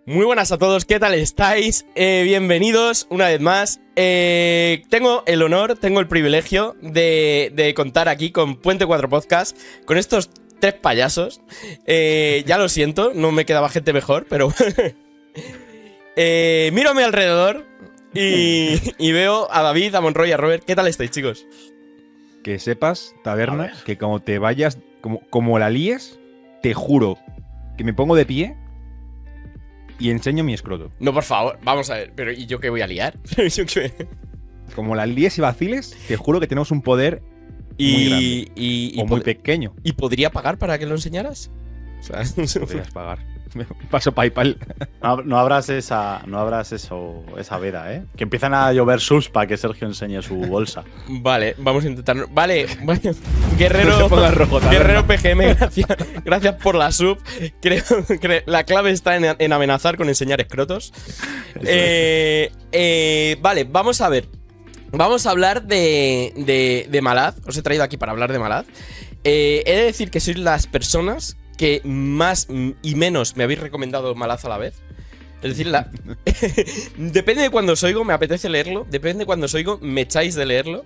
Muy buenas a todos, ¿qué tal estáis? Bienvenidos una vez más. Tengo el honor, tengo el privilegio de contar aquí con Puente 4 Podcast, con estos tres payasos. Ya lo siento, no me quedaba gente mejor, pero... miro a mi alrededor y veo a David, a Monroy y a Robert. ¿Qué tal estáis, chicos? Que sepas, taberna, que como te vayas, como la líes, te juro que me pongo de pie y enseño mi escroto. No, por favor, vamos a ver. Pero ¿y yo qué voy a liar? ¿Yo qué? Como la líes y vaciles, te juro que tenemos un poder muy grande o muy pequeño. ¿Y podría pagar para que lo enseñaras? O sea, podrías pagar. Paso PayPal. No abras esa veda, ¿eh? Que empiezan a llover subs para que Sergio enseñe su bolsa. Vale, vamos a intentarlo. Vale. Guerrero, no se ponga rojo, Guerrero PGM, gracias por la sub. Creo que la clave está en amenazar con enseñar escrotos. Vale, vamos a ver. Vamos a hablar de Malaz. Os he traído aquí para hablar de Malaz. He de decir que sois las personas que más y menos me habéis recomendado Malaz a la vez. Es decir, depende de cuando os oigo, me apetece leerlo. Depende de cuando os oigo, me echáis de leerlo.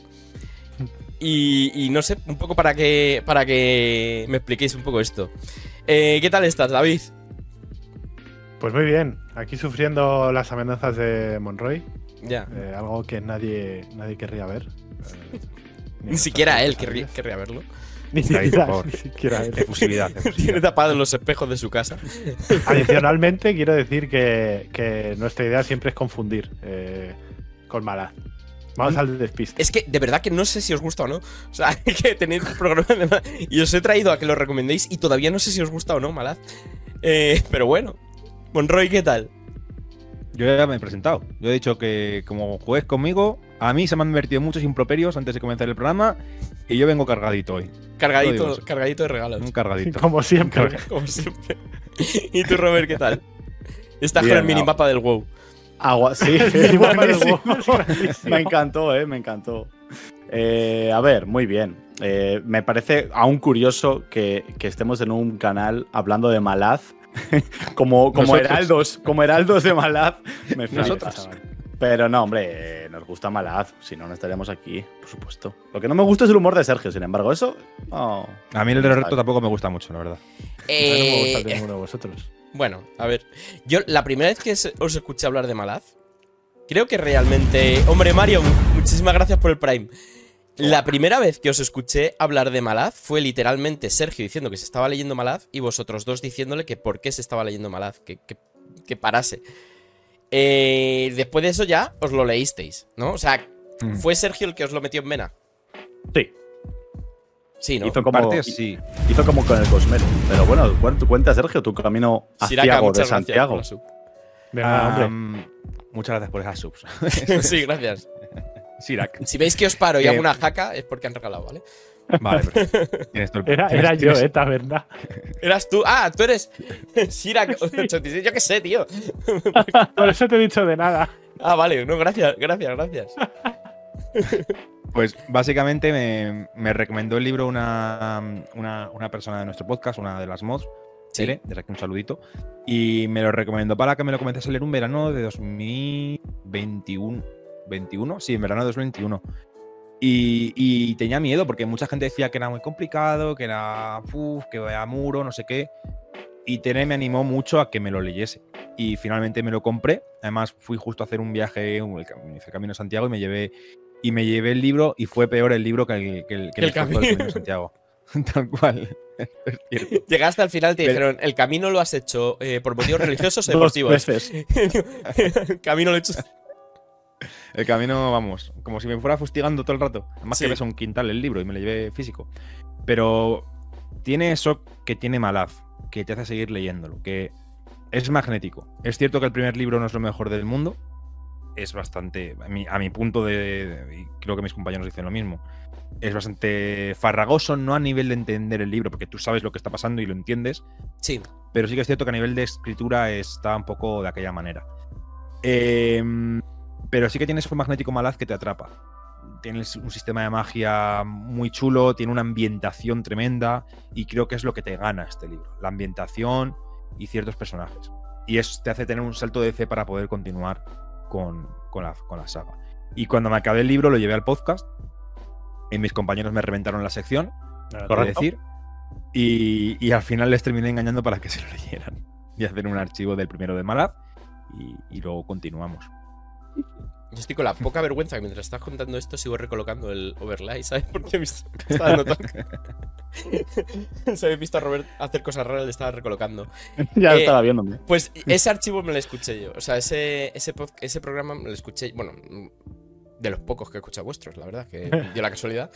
Y no sé, un poco para que me expliquéis un poco esto. ¿Qué tal estás, David? Pues muy bien, aquí sufriendo las amenazas de Monroy. Ya. Algo que nadie querría ver. Ni siquiera él querría verlo. Ni siquiera él. Efusividad. Tiene tapados los espejos de su casa. Adicionalmente, quiero decir que nuestra idea siempre es confundir con Malaz. Vamos al despiste. Es que de verdad que no sé si os gusta o no. O sea, que tenéis un programa de Malaz y os he traído a que lo recomendéis y todavía no sé si os gusta o no Malaz. Pero bueno. Monroy, ¿qué tal? Yo ya me he presentado. Yo he dicho que como juegues conmigo, a mí se me han vertido muchos improperios antes de comenzar el programa y yo vengo cargadito hoy. Cargadito de regalos. Un cargadito. Como siempre. Como siempre. ¿Y tú, Robert, qué tal? Estás Bien, con el minimapa del WoW. Sí, Buenísimo. me encantó, me encantó. A ver, muy bien. Me parece aún curioso que estemos en un canal hablando de Malaz. como heraldos de Malaz. Me flipa, chaval. Pero no, hombre, nos gusta Malaz. Si no, no estaríamos aquí, por supuesto. Lo que no me gusta es el humor de Sergio, sin embargo, eso. Oh, a mí el de reto tampoco me gusta mucho, la verdad. No me gusta el de ninguno de vosotros. Bueno, a ver. Yo la primera vez que os escuché hablar de Malaz, creo que realmente... Hombre, Mario, muchísimas gracias por el Prime. La primera vez que os escuché hablar de Malaz fue literalmente Sergio diciendo que se estaba leyendo Malaz y vosotros dos diciéndole que por qué se estaba leyendo Malaz, que parase. Después de eso ya os lo leísteis, ¿no? O sea, ¿fue Sergio el que os lo metió en vena? Sí. Sí, ¿no? Hizo como con el Cosmere. Pero bueno, cuenta, Sergio, tu camino hacia de Santiago. Muchas gracias por esas subs. Sí, gracias. Sirac. Si veis que os paro y hago una jaca es porque han regalado, ¿vale? Vale, pero Era yo, taberna. ¿Eras tú? Ah, tú eres Sirac 86. Yo qué sé, tío. Por eso te he dicho de nada. Ah, vale. No, gracias. Pues básicamente me recomendó el libro una persona de nuestro podcast, una de las mods. Sí. Desde aquí un saludito. Y me lo recomendó para que me lo comenzase a leer un verano de 2021. Sí, en verano de 2021. Y tenía miedo porque mucha gente decía que era muy complicado, que era que vaya muro, no sé qué. Y Tere me animó mucho a que me lo leyese. Y finalmente me lo compré. Además, fui justo a hacer un viaje, el Camino de Santiago, y me llevé el libro. Y fue peor el libro que el Camino de Santiago. Tal cual. Llegaste al final, te dijeron: el camino lo has hecho por motivos religiosos o deportivos. 2 veces. El camino lo he hecho. El camino, vamos, como si me fuera fustigando todo el rato. Además que ves un quintal el libro y me lo llevé físico. Pero tiene eso que tiene Malaz, que te hace seguir leyéndolo, que es magnético. Es cierto que el primer libro no es lo mejor del mundo. Es bastante, a mi punto y creo que mis compañeros dicen lo mismo, es bastante farragoso, no a nivel de entender el libro, porque tú sabes lo que está pasando y lo entiendes. Sí. Pero sí que es cierto que a nivel de escritura está un poco de aquella manera. Pero sí que tiene eso magnético Malaz que te atrapa. Tiene un sistema de magia muy chulo, tiene una ambientación tremenda y creo que es lo que te gana este libro. La ambientación y ciertos personajes. y te hace tener un salto de fe para poder continuar con la saga. Y cuando me acabé el libro lo llevé al podcast y mis compañeros me reventaron la sección, Correcto. decir, y al final les terminé engañando para que se lo leyeran y hacer un archivo del primero de Malad y luego continuamos. Yo estoy con la poca vergüenza que mientras estás contando esto sigo recolocando el overlay, ¿sabes? Porque me estaba notando. Se había visto a Robert hacer cosas raras, le estaba recolocando. Ya estaba viéndome. Pues ese archivo me lo escuché yo. O sea, ese programa me lo escuché. Bueno, de los pocos que he escuchado vuestros, la verdad, que dio la casualidad.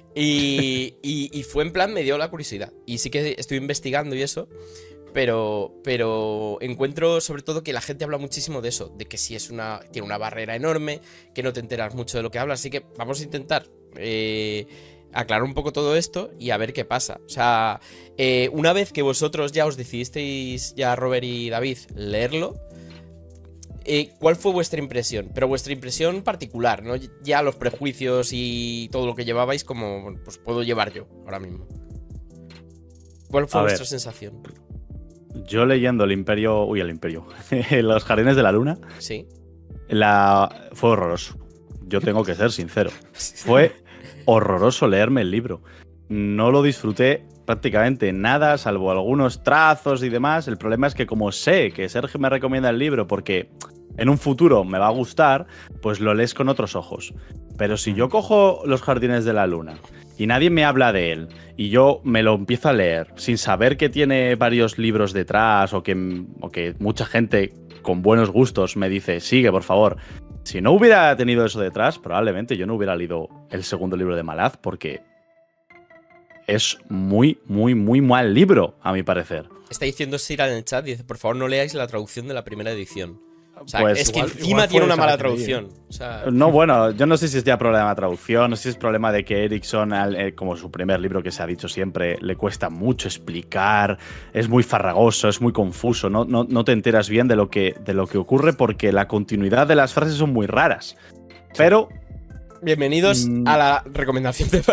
Y fue en plan, me dio la curiosidad. Y sí que estoy investigando y eso. Pero encuentro sobre todo que la gente habla muchísimo de eso, de que si tiene una barrera enorme, que no te enteras mucho de lo que hablas, así que vamos a intentar aclarar un poco todo esto y a ver qué pasa. O sea, una vez que vosotros ya os decidisteis, ya Robert y David, leerlo, ¿cuál fue vuestra impresión? Pero vuestra impresión particular, ¿no? Ya los prejuicios y todo lo que llevabais como pues puedo llevar yo ahora mismo. ¿Cuál fue vuestra sensación? Yo leyendo el Imperio. Los Jardines de la Luna. Sí. Fue horroroso. Yo tengo que ser sincero. Fue horroroso leerme el libro. No lo disfruté prácticamente nada, salvo algunos trazos y demás. El problema es que como sé que Sergio me recomienda el libro porque en un futuro me va a gustar, pues lo lees con otros ojos. Pero si yo cojo Los Jardines de la Luna y nadie me habla de él y yo me lo empiezo a leer sin saber que tiene varios libros detrás o que mucha gente con buenos gustos me dice, sigue, por favor. Si no hubiera tenido eso detrás, probablemente yo no hubiera leído el segundo libro de Malad porque es muy, muy, muy mal libro, a mi parecer. Está diciendo Sira en el chat, dice, por favor no leáis la traducción de la primera edición. O sea, Pues es que igual encima tiene una esa mala la que leí, traducción. O sea, No, bueno, yo no sé si es ya problema de traducción, no sé si es problema de que Erickson, como su primer libro que se ha dicho siempre, le cuesta mucho explicar, es muy farragoso, es muy confuso, no te enteras bien de lo que ocurre porque la continuidad de las frases son muy raras. Pero bienvenidos a la recomendación de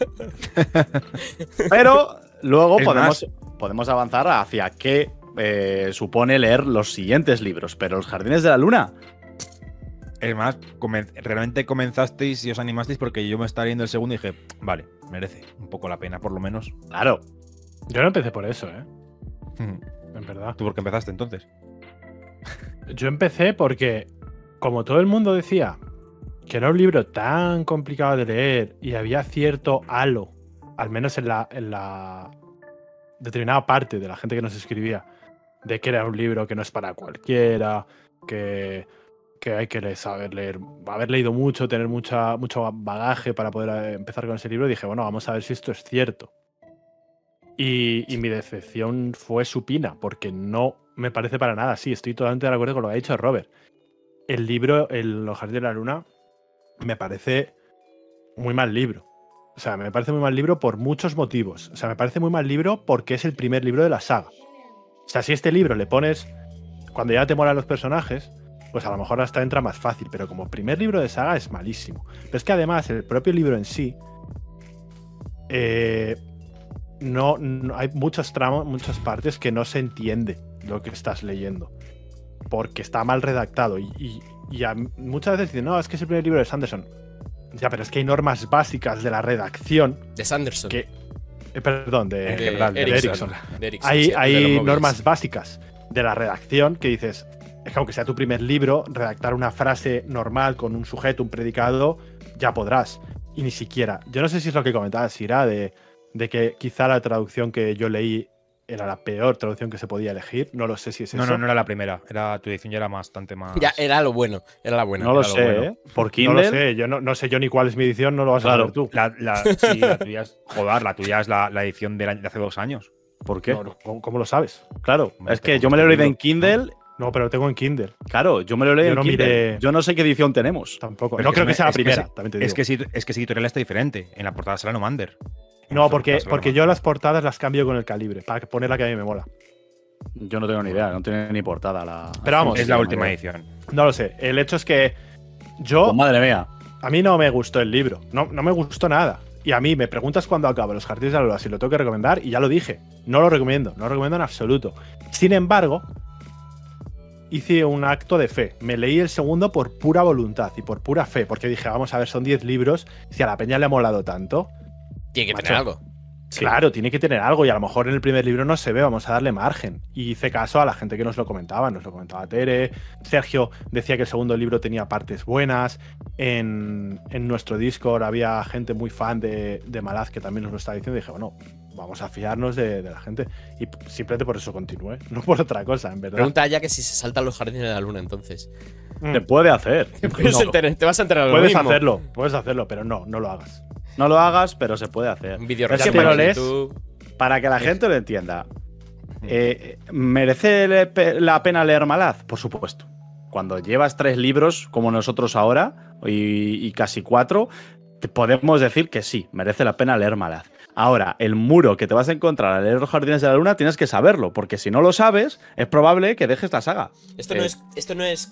Pero luego Es podemos avanzar hacia qué supone leer los siguientes libros. Pero Los Jardines de la Luna. Es más, realmente comenzasteis y os animasteis porque yo me estaba leyendo el segundo y dije, vale, merece un poco la pena, por lo menos. Claro. Yo no empecé por eso, en verdad. ¿Tú por qué empezaste entonces? Yo empecé porque, como todo el mundo decía que era un libro tan complicado de leer y había cierto halo, al menos en la determinada parte de la gente que nos escribía, de que era un libro que no es para cualquiera, que hay que saber leer, haber leído mucho, tener mucho bagaje para poder empezar con ese libro, dije, bueno, vamos a ver si esto es cierto. Y mi decepción fue supina, porque no me parece para nada así. Estoy totalmente de acuerdo con lo que ha dicho Robert. El libro, Los Jardines de la Luna, me parece muy mal libro. O sea, me parece muy mal libro por muchos motivos. O sea, me parece muy mal libro porque es el primer libro de la saga. O sea, si este libro le pones cuando ya te molan los personajes, pues a lo mejor hasta entra más fácil. Pero como primer libro de saga es malísimo. Pero es que además el propio libro en sí no hay muchos tramos, muchas partes que no se entiende lo que estás leyendo. Porque está mal redactado. Y muchas veces dicen, no, es que es el primer libro de Sanderson. Ya, pero es que hay normas básicas de la redacción. De Sanderson. Perdón, de Erickson. Erickson. Hay normas básicas de la redacción que dices, es que aunque sea tu primer libro, redactar una frase normal con un sujeto, un predicado, ya podrás. Y ni siquiera. Yo no sé si es lo que comentaba Sira, de que quizá la traducción que yo leí era la peor traducción que se podía elegir. No lo sé si es eso. No era la primera. Tu edición ya era bastante más. Ya, era lo bueno. Era la buena. No lo sé, ¿eh? ¿Por Kindle? No lo sé. Yo no sé yo ni cuál es mi edición, no lo vas a saber tú. Sí, la tuya es. Joder, la tuya es la edición de hace 2 años. ¿Por qué? No, ¿cómo lo sabes? Claro, Hombre, es que yo me lo he leído en Kindle. No, pero lo tengo en Kindle. Claro, yo me lo he leído Yo en no Kindle. miré- Yo no sé qué edición tenemos. Tampoco. Pero No creo que sea la es que primera, sí- también te digo. Es que editorial está diferente. En la portada sale Nomander. No, porque yo las portadas las cambio con el calibre, para poner la que a mí me mola. Yo no tengo ni idea, no tiene ni portada. Pero vamos, Es la última edición. No lo sé. El hecho es que yo, Pues madre mía. a mí no me gustó el libro. No me gustó nada. Y a mí me preguntas cuándo acabo Los Jardines de la Luna, si lo tengo que recomendar, y ya lo dije. No lo recomiendo en absoluto. Sin embargo, hice un acto de fe. Me leí el segundo por pura voluntad y por pura fe, porque dije, vamos a ver, son 10 libros. Si a la peña le ha molado tanto, Tiene que Macho. tener algo. claro, tiene que tener algo y a lo mejor en el primer libro no se ve, vamos a darle margen. Y hice caso a la gente que nos lo comentaba Tere, Sergio decía que el segundo libro tenía partes buenas, en nuestro Discord había gente muy fan de Malaz que también nos lo estaba diciendo y dije, bueno, vamos a fiarnos de la gente y simplemente por eso continué, no por otra cosa, en verdad. Pregunta ya que si se saltan los jardines de la luna, entonces. Se puede hacer. Te vas a enterar de lo Puedes mismo. hacerlo, pero no lo hagas. No lo hagas, pero se puede hacer. Un vídeo Es que resumen me lo en lees YouTube. para que la gente lo entienda. ¿Merece la pena leer Malaz? Por supuesto. Cuando llevas 3 libros, como nosotros ahora, y casi 4, te podemos decir que sí, merece la pena leer Malaz. Ahora, el muro que te vas a encontrar al leer Los Jardines de la Luna tienes que saberlo, porque si no lo sabes, es probable que dejes la saga. Esto no es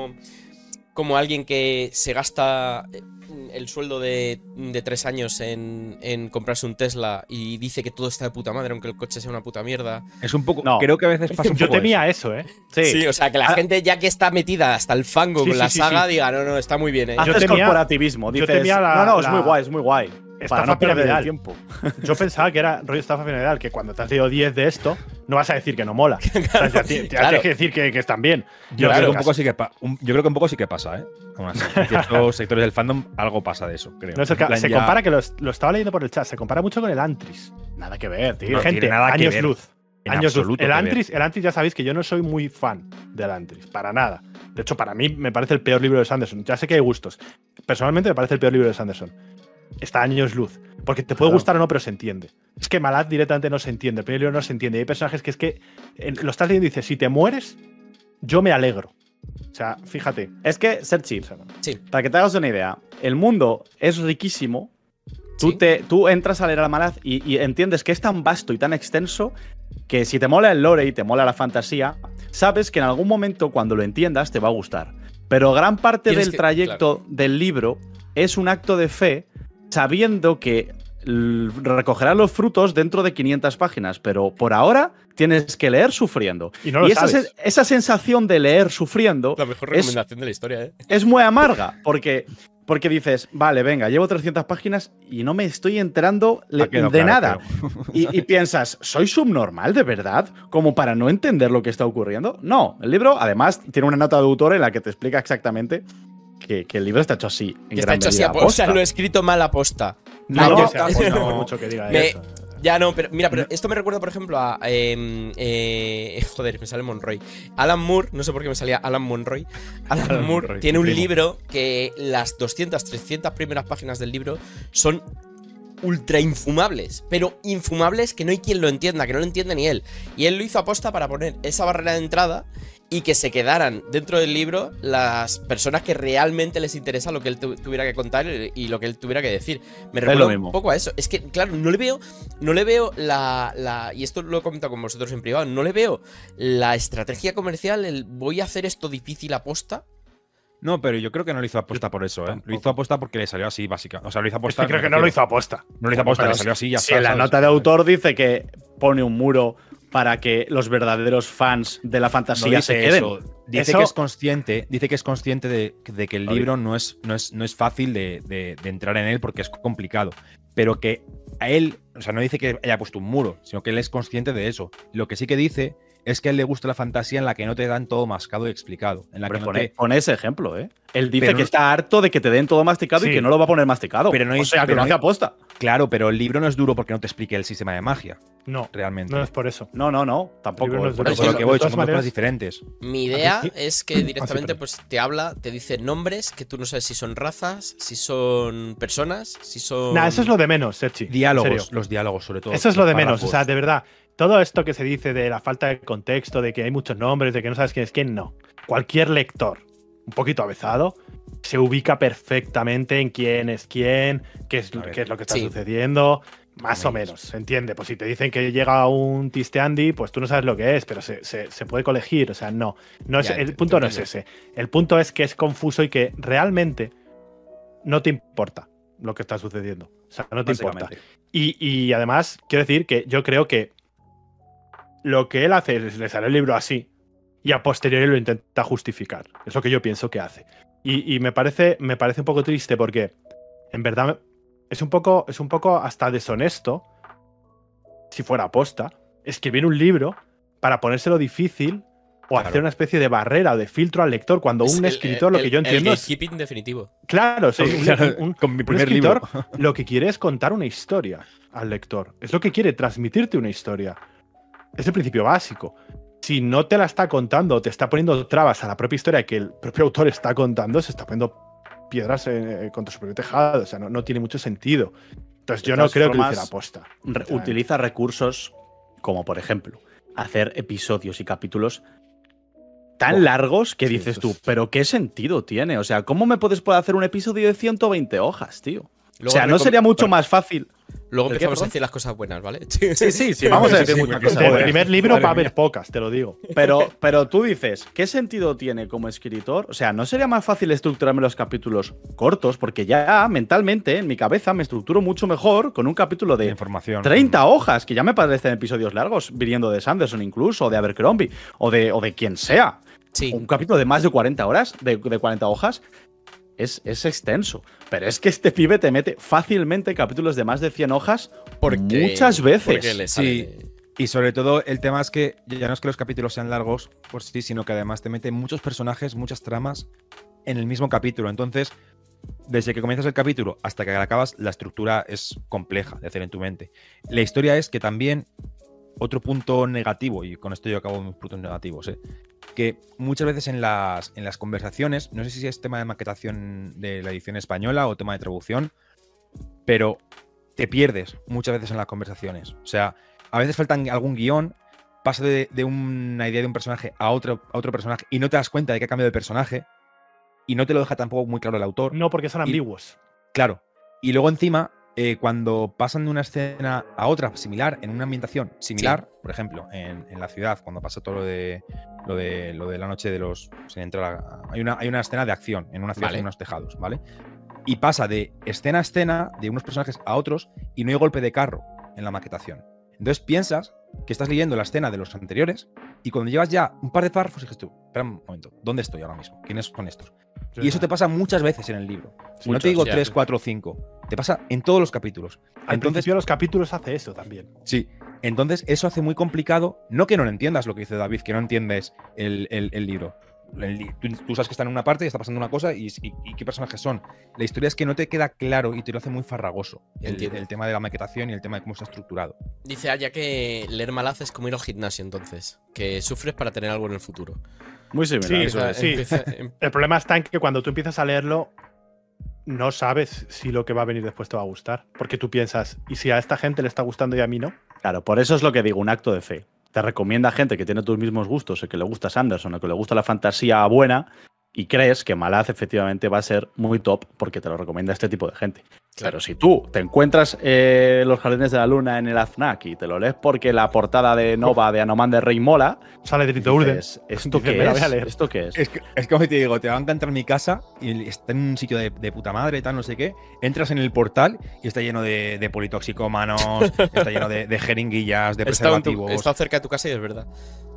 como alguien que se gasta el sueldo de 3 años en comprarse un Tesla y dice que todo está de puta madre, aunque el coche sea una puta mierda. Es un poco. No. Creo que a veces pasa un Yo poco temía eso, ¿eh? Sí, o sea, que la gente ya que está metida hasta el fango Sí, con sí, la sí, saga sí. diga, no, está muy bien, ¿eh? Haces temía- corporativismo. yo Dices, temía no, es la- muy guay, es muy guay. estafa Para no perder el piramidal. tiempo. Yo pensaba que era rollo estafa piramidal, que cuando te has leído 10 de esto, no vas a decir que no mola. O sea, ya claro. tienes que decir que están bien. Yo, Claro. creo que un poco sí que yo creo que un poco sí que pasa, ¿eh? Aún así, en ciertos sectores del fandom algo pasa de eso, creo. No es el En plan, se ya- compara, que lo estaba leyendo por el chat, se compara mucho con el Antris. Nada que ver, tío. No Gente, tiene nada que años ver. luz. En Años luz. absoluto El que Antris ya sabéis que yo no soy muy fan del Antris, para nada. De hecho, para mí me parece el peor libro de Sanderson. Ya sé que hay gustos. Personalmente me parece el peor libro de Sanderson. Está años luz. Porque te puede Claro. gustar o no, pero se entiende. Es que Malaz directamente no se entiende. El primer libro no se entiende. Y hay personajes que es que lo estás leyendo y dices, si te mueres, yo me alegro. O sea, fíjate. Es que, Sergi, O sea, no. Sí. para que te hagas una idea, el mundo es riquísimo. Sí. Tú entras a leer a Malaz y entiendes que es tan vasto y tan extenso que si te mola el lore y te mola la fantasía, sabes que en algún momento cuando lo entiendas te va a gustar. Pero gran parte Tienes del que- trayecto del libro es un acto de fe sabiendo que recogerás los frutos dentro de 500 páginas, pero por ahora tienes que leer sufriendo. Y no lo sabes. Esa sensación de leer sufriendo La mejor es- recomendación de la historia, ¿eh? es muy amarga, porque dices, vale, venga, llevo 300 páginas y no me estoy enterando Ha quedado de claro, nada. creo. Y piensas, ¿soy subnormal de verdad? ¿Como para no entender lo que está ocurriendo? No, el libro además tiene una nota de autor en la que te explica exactamente que el libro está hecho así. En Que está gran hecho así, medida, o sea, aposta. lo he escrito mal aposta. No, No, no, que sea, pues no, no. por mucho que diga Me- eso. Ya no, pero mira, pero esto me recuerda, por ejemplo, a. Joder, me sale Monroy. Alan Moore, no sé por qué me salía Alan Monroy. Alan Moore Monroy, tiene un primo. libro que las 200, 300 primeras páginas del libro son ultra infumables, pero infumables que no hay quien lo entienda, que no lo entiende ni él. Y él lo hizo aposta para poner esa barrera de entrada y que se quedaran dentro del libro las personas que realmente les interesa lo que él tuviera que contar y lo que él tuviera que decir. Me lo recuerda mismo. un poco a eso. Es que, claro, no le veo y esto lo he comentado con vosotros en privado, no le veo la estrategia comercial, el voy a hacer esto difícil aposta. No, pero yo creo que no lo hizo aposta por eso, ¿eh? Lo hizo aposta porque le salió así, básica. O sea, lo hizo Es aposta. que creo que no lo hizo aposta. No lo hizo aposta, Pero le salió así y ya si está. en la ¿sabes? nota de autor dice que pone un muro para que los verdaderos fans de la No fantasía se dice queden. eso. Dice Eso- que es consciente de que el libro no es fácil de entrar en él porque es complicado. Pero que a él, o sea, no dice que haya puesto un muro, sino que él es consciente de eso. Lo que sí que dice es que a él le gusta la fantasía en la que no te dan todo mascado y explicado. En la Hombre, que no te- pone ese ejemplo, ¿eh? Él dice Pero que no- está harto de que te den todo masticado y Sí. que no lo va a poner masticado. Pero no o hay- sea, que pero lo no hace hay- aposta. Claro, pero el libro no es duro porque no te explique el sistema de magia, No, realmente. no es por eso. No, tampoco. El libro no es por duro. eso. Por lo que voy, de todas son dos maneras- cosas diferentes. Mi idea sí. es que directamente perdón. pues te habla, te dice nombres que tú no sabes si son razas, si son personas, si son. Nah, eso es lo de menos, Sergi. En Diálogos, serio. los diálogos sobre todo. Eso es lo los de menos. O párrafos. sea, de verdad, todo esto que se dice de la falta de contexto, de que hay muchos nombres, de que no sabes quién es quién, no. Cualquier lector, un poquito avezado, se ubica perfectamente en quién es quién, qué es, A ver, qué es lo que está sí. sucediendo, más o Amigos. menos, ¿se entiende? Pues si te dicen que llega un Tisteandi, pues tú no sabes lo que es, pero se puede colegir, o sea, no. Es, Ya, el te punto no es entiendo. ese. El punto es que es confuso y que realmente no te importa lo que está sucediendo. O sea, no te importa. Básicamente. Y además, quiero decir que yo creo que lo que él hace es le sale el libro así y a posteriori lo intenta justificar. Es lo que yo pienso que hace. Y me parece un poco triste porque, en verdad, es un poco hasta deshonesto, si fuera aposta, escribir un libro para ponérselo difícil o hacer una especie de barrera o de filtro al lector, cuando un escritor, lo que yo entiendo el es… gatekeeping definitivo. Claro, con mi un primer escritor libro. lo que quiere es contar una historia al lector. Es lo que quiere, transmitirte una historia. Es el principio básico. Si no te la está contando, te está poniendo trabas a la propia historia que el propio autor está contando, se está poniendo piedras contra su propio tejado. O sea, no tiene mucho sentido. Entonces yo no creo que lo hiciera aposta. Utiliza recursos como, por ejemplo, hacer episodios y capítulos tan largos que dices tú, pero ¿qué sentido tiene? O sea, ¿cómo me puedes poder hacer un episodio de 120 hojas, tío? Luego o sea, ¿no sería mucho más fácil? Luego ¿El qué, empezamos a perdón? decir las cosas buenas, ¿vale? Sí, vamos a decir muchas cosas. El buenas. primer libro va a haber pocas, te lo digo. Pero tú dices, ¿qué sentido tiene como escritor? O sea, ¿no sería más fácil estructurarme los capítulos cortos? Porque ya mentalmente, en mi cabeza, me estructuro mucho mejor con un capítulo de Información. 30 hojas, que ya me parecen episodios largos, viniendo de Sanderson incluso, o de Abercrombie, o de quien sea. Sí. Un capítulo de más de 40 horas, de 40 hojas, es extenso. Pero es que este pibe te mete fácilmente capítulos de más de 100 hojas muchas veces. Porque le sale… Sí. Y sobre todo el tema es que ya no es que los capítulos sean largos por sí, sino que además te mete muchos personajes, muchas tramas en el mismo capítulo. Entonces, desde que comienzas el capítulo hasta que acabas, la estructura es compleja de hacer en tu mente. La historia es que también, otro punto negativo, y con esto yo acabo mis puntos negativos, que muchas veces en las conversaciones, no sé si es tema de maquetación de la edición española o tema de traducción, pero te pierdes muchas veces en las conversaciones. O sea, a veces falta algún guión, pasa de una idea de un personaje a otro personaje y no te das cuenta de que ha cambiado de personaje y no te lo deja tampoco muy claro el autor. No, porque son ambiguos. Claro. Y luego encima, cuando pasan de una escena a otra similar, en una ambientación similar, por ejemplo, en la ciudad, cuando pasa todo lo de la noche de los… sin entrar hay una escena de acción en una ciudad en unos tejados, ¿vale? Y pasa de escena a escena, de unos personajes a otros, y no hay golpe de carro en la maquetación. Entonces piensas que estás leyendo la escena de los anteriores y cuando llevas ya un par de párrafos dices tú, espera un momento, ¿dónde estoy ahora mismo? ¿Quiénes son estos? Y eso te pasa muchas veces en el libro. No te digo 3, 4 o 5. Te pasa en todos los capítulos. Al principio de los capítulos hace eso también. Sí. Entonces eso hace muy complicado, no que no lo entiendas lo que dice David, que no entiendes el libro. Tú sabes que está en una parte y está pasando una cosa y qué personajes son. La historia es que no te queda claro y te lo hace muy farragoso el tema de la maquetación y el tema de cómo está estructurado. Dice Aya que leer Malaz es como ir al gimnasio, entonces. Que sufres para tener algo en el futuro. Muy similar. Sí. El problema está en que cuando tú empiezas a leerlo, no sabes si lo que va a venir después te va a gustar. Porque tú piensas, ¿y si a esta gente le está gustando y a mí no? Claro, por eso es lo que digo, un acto de fe. Te recomienda gente que tiene tus mismos gustos, o que le gusta Sanderson, o que le gusta la fantasía buena, y crees que Malaz efectivamente va a ser muy top porque te lo recomienda este tipo de gente. Claro. Pero si tú te encuentras Los Jardines de la Luna en el AFNAC y te lo lees porque la portada de Nova de Anoman de Rey mola, sale de Tito Urden. ¿Esto qué es? ¿Esto qué es? Es como te digo, te va a encantar mi casa y está en un sitio de puta madre, tal, no sé qué. Entras en el portal y está lleno de politoxicómanos, está lleno de jeringuillas, de preservativos. Está cerca de tu casa y es verdad.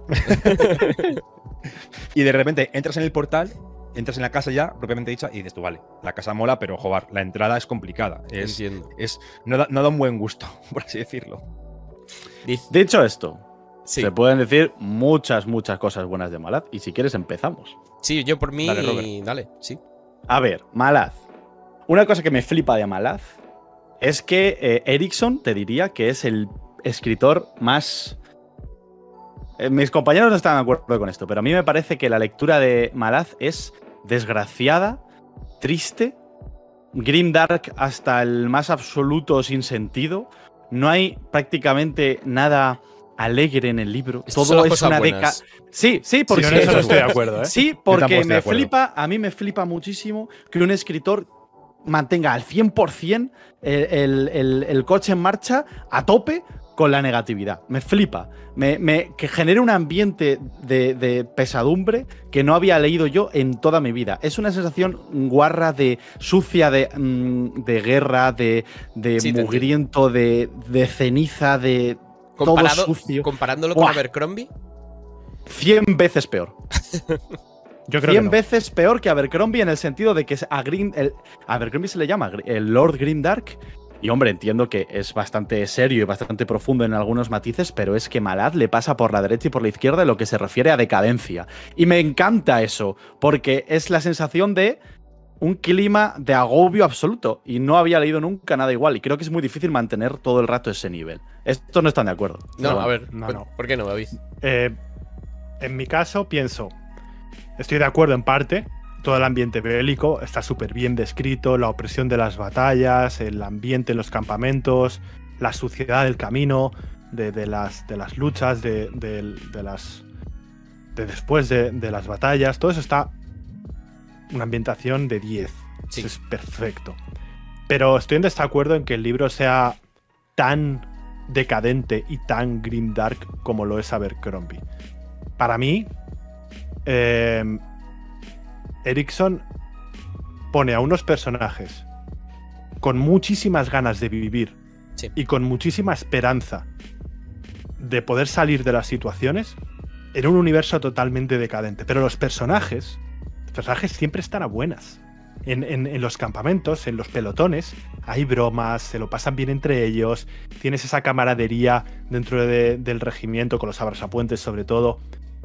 Y de repente entras en el portal, entras en la casa ya, propiamente dicha, y dices tú, vale, la casa mola, pero joder, la entrada es complicada. Entiendo. No da un buen gusto, por así decirlo. Dicho esto, sí, se pueden decir muchas cosas buenas de Malaz, y si quieres empezamos. Sí, yo por mí, Dale, Robert. dale, sí. A ver, Malaz. Una cosa que me flipa de Malaz es que Erickson te diría que es el escritor más… mis compañeros no están de acuerdo con esto, pero a mí me parece que la lectura de Malaz es desgraciada, triste, grimdark hasta el más absoluto sinsentido. No hay prácticamente nada alegre en el libro. Todo es una década. Sí, porque yo en eso no estoy de acuerdo, ¿eh? Sí, porque a mí me flipa muchísimo que un escritor mantenga al 100% el coche en marcha a tope con la negatividad. Me flipa. Que genere un ambiente de pesadumbre que no había leído yo en toda mi vida. Es una sensación guarra, sucia, de guerra, de mugriento, de ceniza, de todo sucio. ¿Comparándolo con Abercrombie? 100 veces peor. Yo creo 100 que no. veces peor que Abercrombie en el sentido de que Abercrombie se le llama el Lord Grimdark. Y hombre, entiendo que es bastante serio y bastante profundo en algunos matices, pero es que Malad le pasa por la derecha y por la izquierda en lo que se refiere a decadencia. Y me encanta eso, porque es la sensación de un clima de agobio absoluto. Y no había leído nunca nada igual. Y creo que es muy difícil mantener todo el rato ese nivel. Estos no están de acuerdo. No, Pero a ver, no. ¿por qué no, David? En mi caso, pienso, estoy de acuerdo en parte. Todo el ambiente bélico está súper bien descrito, la opresión de las batallas, el ambiente en los campamentos, la suciedad del camino, de las luchas, de después de las batallas. Todo eso está una ambientación de 10. Sí. Eso es perfecto. Pero estoy en desacuerdo en que el libro sea tan decadente y tan grimdark como lo es Abercrombie. Para mí, Erikson pone a unos personajes con muchísimas ganas de vivir y con muchísima esperanza de poder salir de las situaciones en un universo totalmente decadente. Pero los personajes siempre están a buenas. En los campamentos, en los pelotones, hay bromas, se lo pasan bien entre ellos, tienes esa camaradería dentro del regimiento, con los abrasapuentes sobre todo.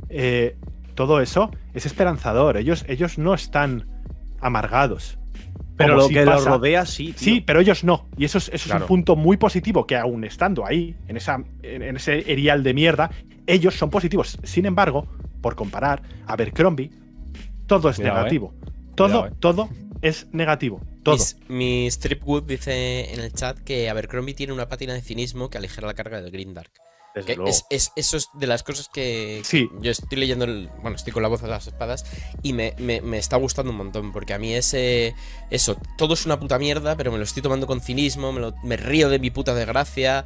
Todo eso es esperanzador. Ellos no están amargados. Pero lo que los rodea sí, tío. Sí, pero ellos no. Y eso es Claro. un punto muy positivo, que aún estando ahí, en ese erial de mierda, ellos son positivos. Sin embargo, por comparar, Abercrombie, todo es Cuidado, negativo. Cuidado, Todo es negativo. Todo. Miss Tripwood dice en el chat que Abercrombie tiene una pátina de cinismo que aligera la carga del Grimdark. Desde Que luego. eso es de las cosas que Sí. yo estoy leyendo, estoy con la voz de las espadas y me está gustando un montón, porque a mí eso, todo es una puta mierda, pero me lo estoy tomando con cinismo, me río de mi puta desgracia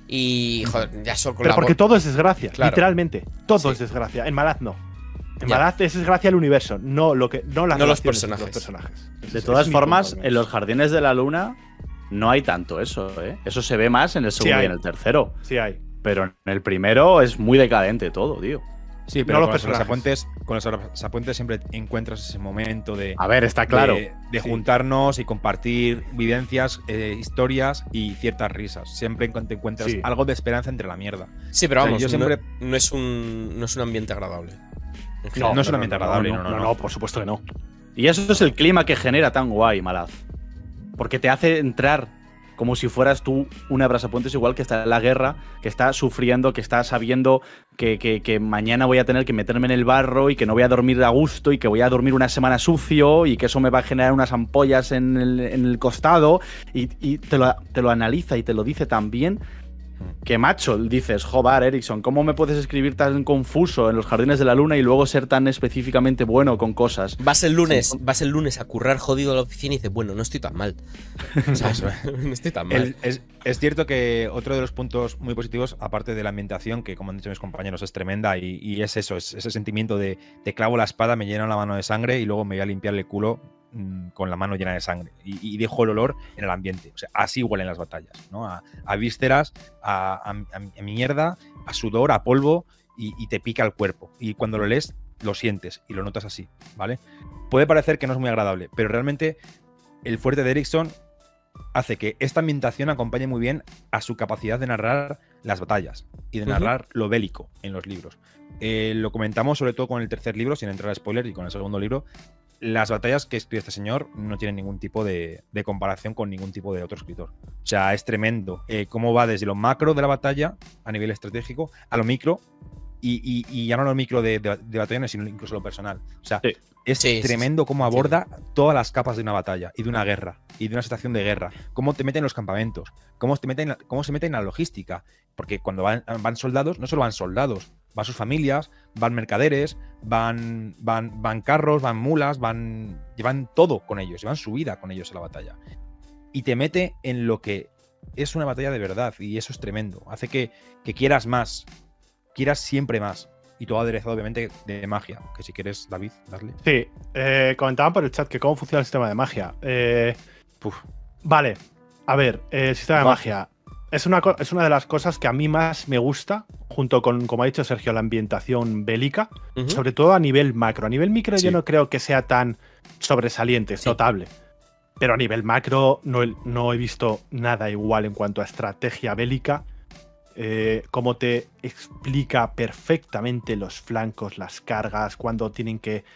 y, joder, ya solo con Pero la porque voz. todo es desgracia, Claro. literalmente. Todo Sí. es desgracia. En Malaz no. En Ya. Malaz es desgracia el universo, no las No los relaciones entre personajes. los personajes. De Ese todas es mi formas, punto, al en menos. los Jardines de la Luna no hay tanto eso, ¿eh? Eso se ve más en el segundo hay. y en el tercero. Sí hay. Pero en el primero es muy decadente todo, tío. Sí, pero No los con personajes. los apuntes siempre encuentras ese momento de, A ver, está claro. de Sí. juntarnos y compartir vivencias, historias y ciertas risas. Siempre te encuentras Sí. algo de esperanza entre la mierda. Sí, pero O sea, vamos, yo siempre- no es un ambiente agradable. En No, general. no es un ambiente agradable, no. por supuesto que no. Y eso es el clima que genera tan guay, Malaz. Porque te hace entrar como si fueras tú un abrasapuentes igual que está en la guerra, que está sufriendo, que está sabiendo que mañana voy a tener que meterme en el barro y que no voy a dormir a gusto y que voy a dormir una semana sucio y que eso me va a generar unas ampollas en el costado y te lo analiza y te lo dice tan bien que, macho, dices, joder, Erikson, ¿cómo me puedes escribir tan confuso en los Jardines de la Luna y luego ser tan específicamente bueno con cosas? Vas el lunes a currar jodido a la oficina y dices, bueno, no estoy tan mal. O sea, no estoy tan mal. Es cierto que otro de los puntos muy positivos, aparte de la ambientación, que como han dicho mis compañeros, es tremenda y es eso, es ese sentimiento de te clavo la espada, me lleno la mano de sangre y luego me voy a limpiar el culo con la mano llena de sangre y dejo el olor en el ambiente. O sea, así huelen las batallas, ¿no? A vísceras, a mierda, a sudor, a polvo y te pica el cuerpo. Y cuando lo lees, lo sientes y lo notas así, ¿vale? Puede parecer que no es muy agradable, pero realmente el fuerte de Erikson hace que esta ambientación acompañe muy bien a su capacidad de narrar las batallas y de narrar lo bélico en los libros. Lo comentamos sobre todo con el tercer libro, sin entrar a spoiler, y con el segundo libro. Las batallas que escribe este señor no tienen ningún tipo de comparación con ningún tipo de otro escritor. O sea, es tremendo cómo va desde lo macro de la batalla a nivel estratégico a lo micro y ya no lo micro de batallones, sino incluso lo personal. O sea, Sí. es Sí, tremendo cómo aborda todas las capas de una batalla y de una guerra y de una situación de guerra. Cómo te meten en los campamentos, cómo se mete en la logística. Porque cuando van soldados, no solo van soldados, van sus familias, van mercaderes, van carros, van mulas, llevan todo con ellos, llevan su vida con ellos a la batalla. Y te mete en lo que es una batalla de verdad, y eso es tremendo. Hace que quieras más, quieras siempre más. Y todo aderezado, obviamente, de magia. Que si quieres, David, darle. Sí, comentaban por el chat que cómo funciona el sistema de magia. Vale, a ver, el sistema de magia es una de las cosas que a mí más me gusta junto con, como ha dicho Sergio, la ambientación bélica, Ujú. sobre todo a nivel macro. A nivel micro Sí. yo no creo que sea tan sobresaliente, es Sí. notable. Pero a nivel macro no he visto nada igual en cuanto a estrategia bélica. Cómo te explica perfectamente los flancos, las cargas, cuando tienen que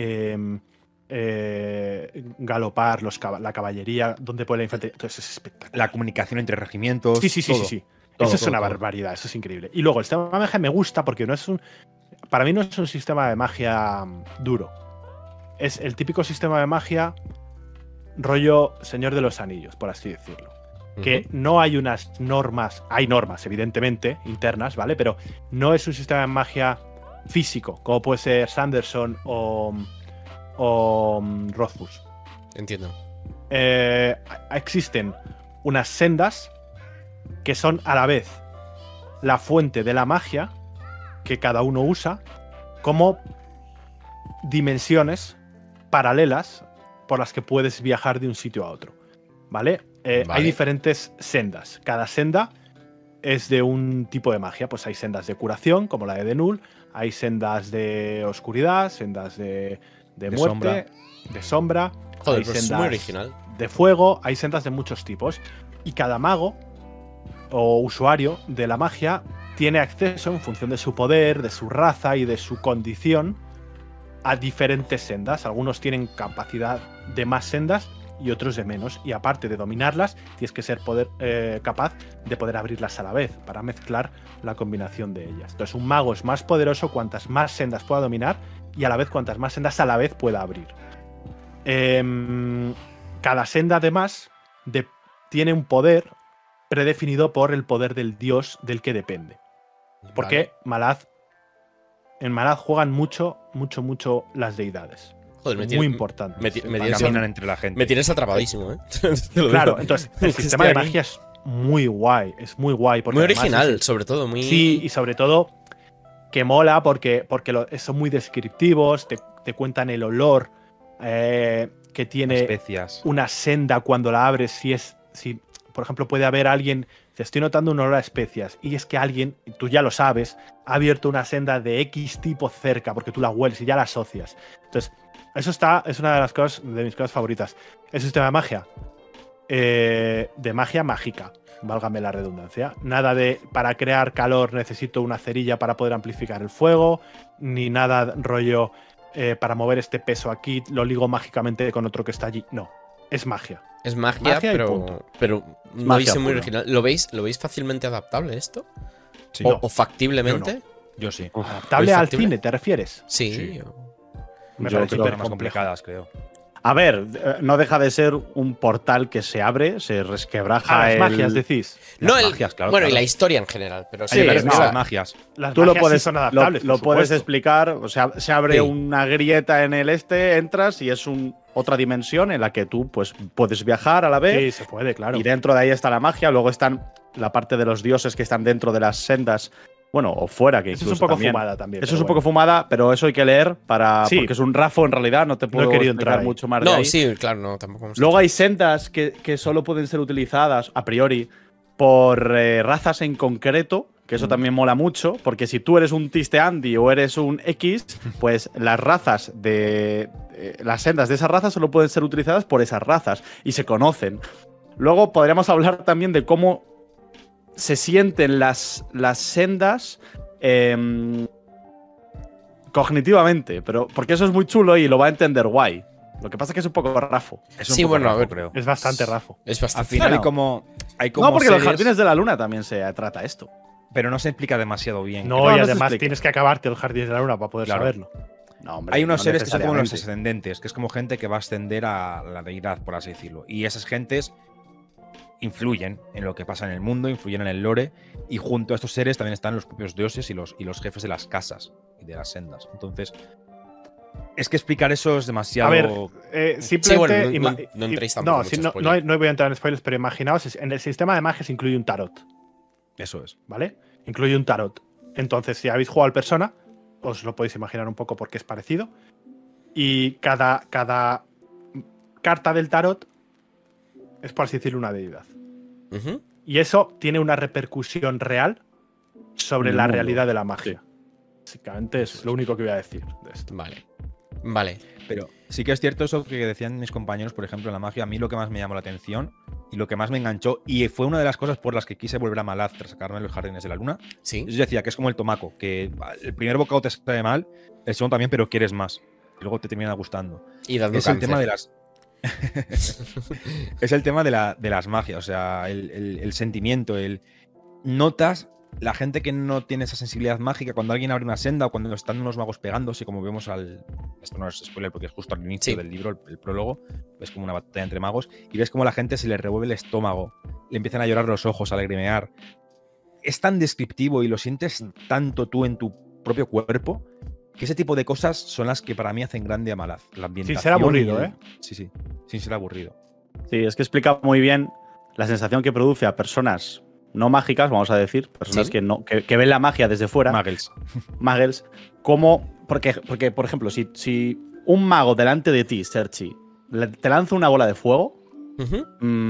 galopar la caballería, dónde pone la infantería. Entonces es espectacular. La comunicación entre regimientos. Sí. todo. Eso es todo, una todo. barbaridad, eso es increíble. Y luego el sistema de magia me gusta porque no es un. Para mí no es un sistema de magia duro. Es el típico sistema de magia rollo Señor de los Anillos, por así decirlo. Que no hay unas normas, hay normas, evidentemente, internas, ¿vale? Pero no es un sistema de magia físico, como puede ser Sanderson o Rothfuss. Entiendo. Existen unas sendas que son a la vez la fuente de la magia que cada uno usa, como dimensiones paralelas por las que puedes viajar de un sitio a otro. ¿Vale? Vale. Hay diferentes sendas. Cada senda es de un tipo de magia. Pues hay sendas de curación, como la de Denul. Hay sendas de oscuridad, sendas de muerte, sombra. de sombra. Joder, hay pues es sendas muy original. de fuego. Hay sendas de muchos tipos. Y cada mago o usuario de la magia tiene acceso, en función de su poder, de su raza y de su condición, a diferentes sendas. Algunos tienen capacidad de más sendas y otros de menos. Y aparte de dominarlas, tienes que ser capaz de poder abrirlas a la vez para mezclar la combinación de ellas. Entonces, un mago es más poderoso cuantas más sendas pueda dominar y a la vez cuantas más sendas a la vez pueda abrir. Cada senda, además, tiene un poder predefinido por el poder del dios del que depende. Porque en Malad juegan mucho las deidades. Joder, Muy importante. me Caminan entre la gente. Me tienes atrapadísimo, ¿eh? Te lo Claro, digo. entonces el sistema de magia es muy guay. Es muy guay. Porque Muy además original, sobre todo. Muy... Sí, y sobre todo que mola porque son muy descriptivos, te cuentan el olor que tiene Especias. una senda cuando la abres. Si, por ejemplo, puede haber alguien, te estoy notando un olor a especias, y es que alguien, tú ya lo sabes, ha abierto una senda de X tipo cerca porque tú la hueles y ya la asocias. Entonces, es una de las cosas, de mis cosas favoritas. Es un sistema de magia. De magia mágica, válgame la redundancia. Nada de para crear calor necesito una cerilla para poder amplificar el fuego, ni nada rollo para mover este peso aquí lo ligo mágicamente con otro que está allí. No, es magia. Es magia, Magia y punto. pero no magia dice muy pura. original. ¿Lo veis fácilmente adaptable esto? Sí, ¿O factiblemente? yo sí. ¿Adaptable al factible. cine, te refieres? Sí. Sí. Me Yo parece creo Pero hiper más complejo. complicadas, creo. A ver, no deja de ser un portal que se abre, se resquebraja Las el... magias, decís. No, Las magias, claro, bueno, y claro. la historia en general, pero Sí, sí. Hay es diversas verdad. magias. Las Tú lo magias puedes, sí son adaptables. lo por puedes supuesto. explicar, o sea, se abre Sí. una grieta en el entras y es otra dimensión en la que tú pues, puedes viajar a la vez. Sí, se puede, claro. Y dentro de ahí está la magia, luego están la parte de los dioses que están dentro de las sendas, bueno, o fuera, que Eso es incluso un poco también. fumada también. Eso pero es un poco bueno. fumada, pero eso hay que leer Sí. porque es un rafo en realidad, no te puedo he querido explicar entrar ahí. mucho más de No, ahí. sí, claro, no, tampoco. hemos Luego hecho. hay sendas que solo pueden ser utilizadas a priori por razas en concreto, que eso también mola mucho, porque si tú eres un Tisteandi o eres un X, pues las razas de. Las sendas de esas razas solo pueden ser utilizadas por esas razas y se conocen. Luego podríamos hablar también de cómo se sienten las sendas cognitivamente, pero porque eso es muy chulo y lo va a entender guay. Lo que pasa es que es un poco rafo. Es un Sí, poco bueno, a raro, ver. creo. Es bastante rafo. Es Al bastante. final Bueno. hay como No, porque los series, jardines de la luna también se trata esto. pero no se explica demasiado bien. No, no y se además explica. tienes que acabarte el jardín de la luna para poder Claro. saberlo. No, hombre, Hay unas no series que son como los necesariamente. ascendentes, que es como gente que va a ascender a la deidad, por así decirlo. Y esas gentes influyen en lo que pasa en el mundo, influyen en el lore, y junto a estos seres también están los propios dioses y los jefes de las casas y de las sendas. Entonces, es que explicar eso es demasiado. A ver, simplemente. Sí, bueno, no entréis tampoco no, en sí, mucho no, spoiler. no voy a entrar en spoilers, pero imaginaos, en el sistema de magia se incluye un tarot, Eso es. ¿vale? Incluye un tarot. Entonces, si habéis jugado al Persona, os lo podéis imaginar un poco porque es parecido. Y cada carta del tarot es, por así decirlo, una deidad. Ujú. Y eso tiene una repercusión real sobre En el la mundo. realidad de la magia. Básicamente es lo único que voy a decir de esto. Vale. Pero sí que es cierto eso que decían mis compañeros, por ejemplo, en la magia. A mí lo que más me llamó la atención y lo que más me enganchó, y fue una de las cosas por las que quise volver a Malaz tras sacarme los Jardines de la Luna. Sí. Yo decía que es como el tomaco, que el primer bocado te sabe mal, el segundo también, pero quieres más. Y luego te termina gustando. Y dando Es el cáncer. tema de las. Es el tema de las magias, o sea, el sentimiento, notas la gente que no tiene esa sensibilidad mágica cuando alguien abre una senda o cuando están unos magos pegándose, como vemos esto no es spoiler porque es justo al inicio Sí. del libro, el prólogo, ves como una batalla entre magos y ves como la gente se le revuelve el estómago, le empiezan a llorar los ojos, a lagrimear. Es tan descriptivo y lo sientes tanto tú en tu propio cuerpo que ese tipo de cosas son las que para mí hacen grande a Malaz. La ambientación. Sin ser aburrido, y ¿eh? Sí, sin ser aburrido. Sí, es que explica muy bien la sensación que produce a personas no mágicas, vamos a decir, personas Sí. que ven la magia desde fuera, Muggles. muggles, como. Porque, por ejemplo, si un mago delante de ti, Serchi, te lanza una bola de fuego, Ujú.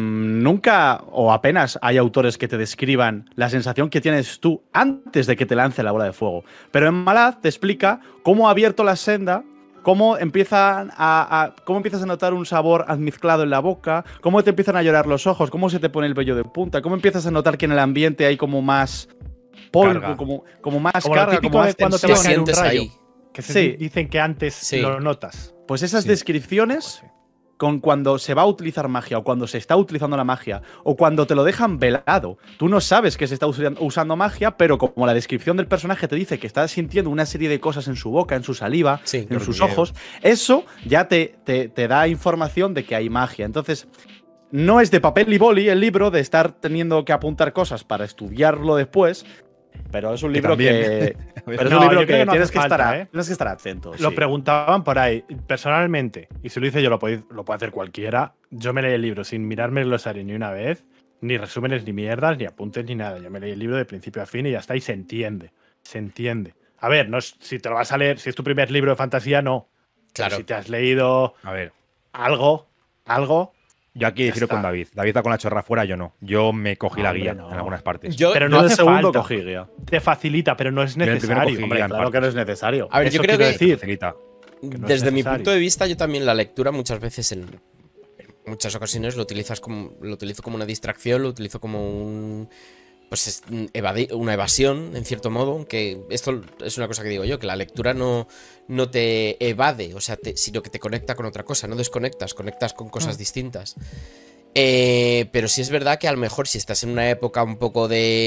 nunca o apenas hay autores que te describan la sensación que tienes tú antes de que te lance la bola de fuego. Pero en Malaz te explica cómo ha abierto la senda, cómo empiezas a notar un sabor almizclado en la boca, cómo te empiezan a llorar los ojos, cómo se te pone el vello de punta, cómo empiezas a notar que en el ambiente hay como más polvo, Carga. como más Como lo carga, típico como de más cuando te Te va a caer un sientes rayo. ahí. Que Sí. dicen que antes Sí. lo notas. Pues esas Sí. descripciones, con cuando se va a utilizar magia o cuando se está utilizando la magia o cuando te lo dejan velado, tú no sabes que se está usando magia, pero como la descripción del personaje te dice que está sintiendo una serie de cosas en su boca, en su saliva, Sí. en sus hormigueo. ojos, eso ya te da información de que hay magia. Entonces, no es de papel y boli el libro, de estar teniendo que apuntar cosas para estudiarlo después, pero es un libro también. que... Pero es No, un libro yo creo que que no tienes, hace que estar falta, ¿eh? tienes que estar atento. Lo sí. preguntaban por ahí, personalmente, y si lo hice yo, lo puede hacer cualquiera. Yo me leí el libro sin mirarme el glosario ni una vez, ni resúmenes, ni mierdas, ni apuntes, ni nada. Yo me leí el libro de principio a fin y ya está, y se entiende. Se entiende. A ver, no es, si te lo vas a leer, si es tu primer libro de fantasía, no. Pero Claro. si te has leído A ver, algo, yo aquí Ya difiero está. con David. David está con la chorra fuera, yo no. Yo me cogí No, la hombre, guía no. en algunas partes. Yo, pero Yo no el hace segundo falta. cogí guía. Te facilita, pero no es el primero necesario. cogí Hombre, en claro partes. que no es necesario. a ver, yo Eso creo quiero que decir. Facilita. no es desde mi necesario. punto de vista, yo también la lectura muchas veces en muchas ocasiones lo utilizo como una distracción, lo utilizo como una evasión, en cierto modo, aunque esto es una cosa que digo yo, que la lectura no te evade, o sea, sino que te conecta con otra cosa, no desconectas, conectas con cosas distintas. Pero sí es verdad que a lo mejor si estás en una época un poco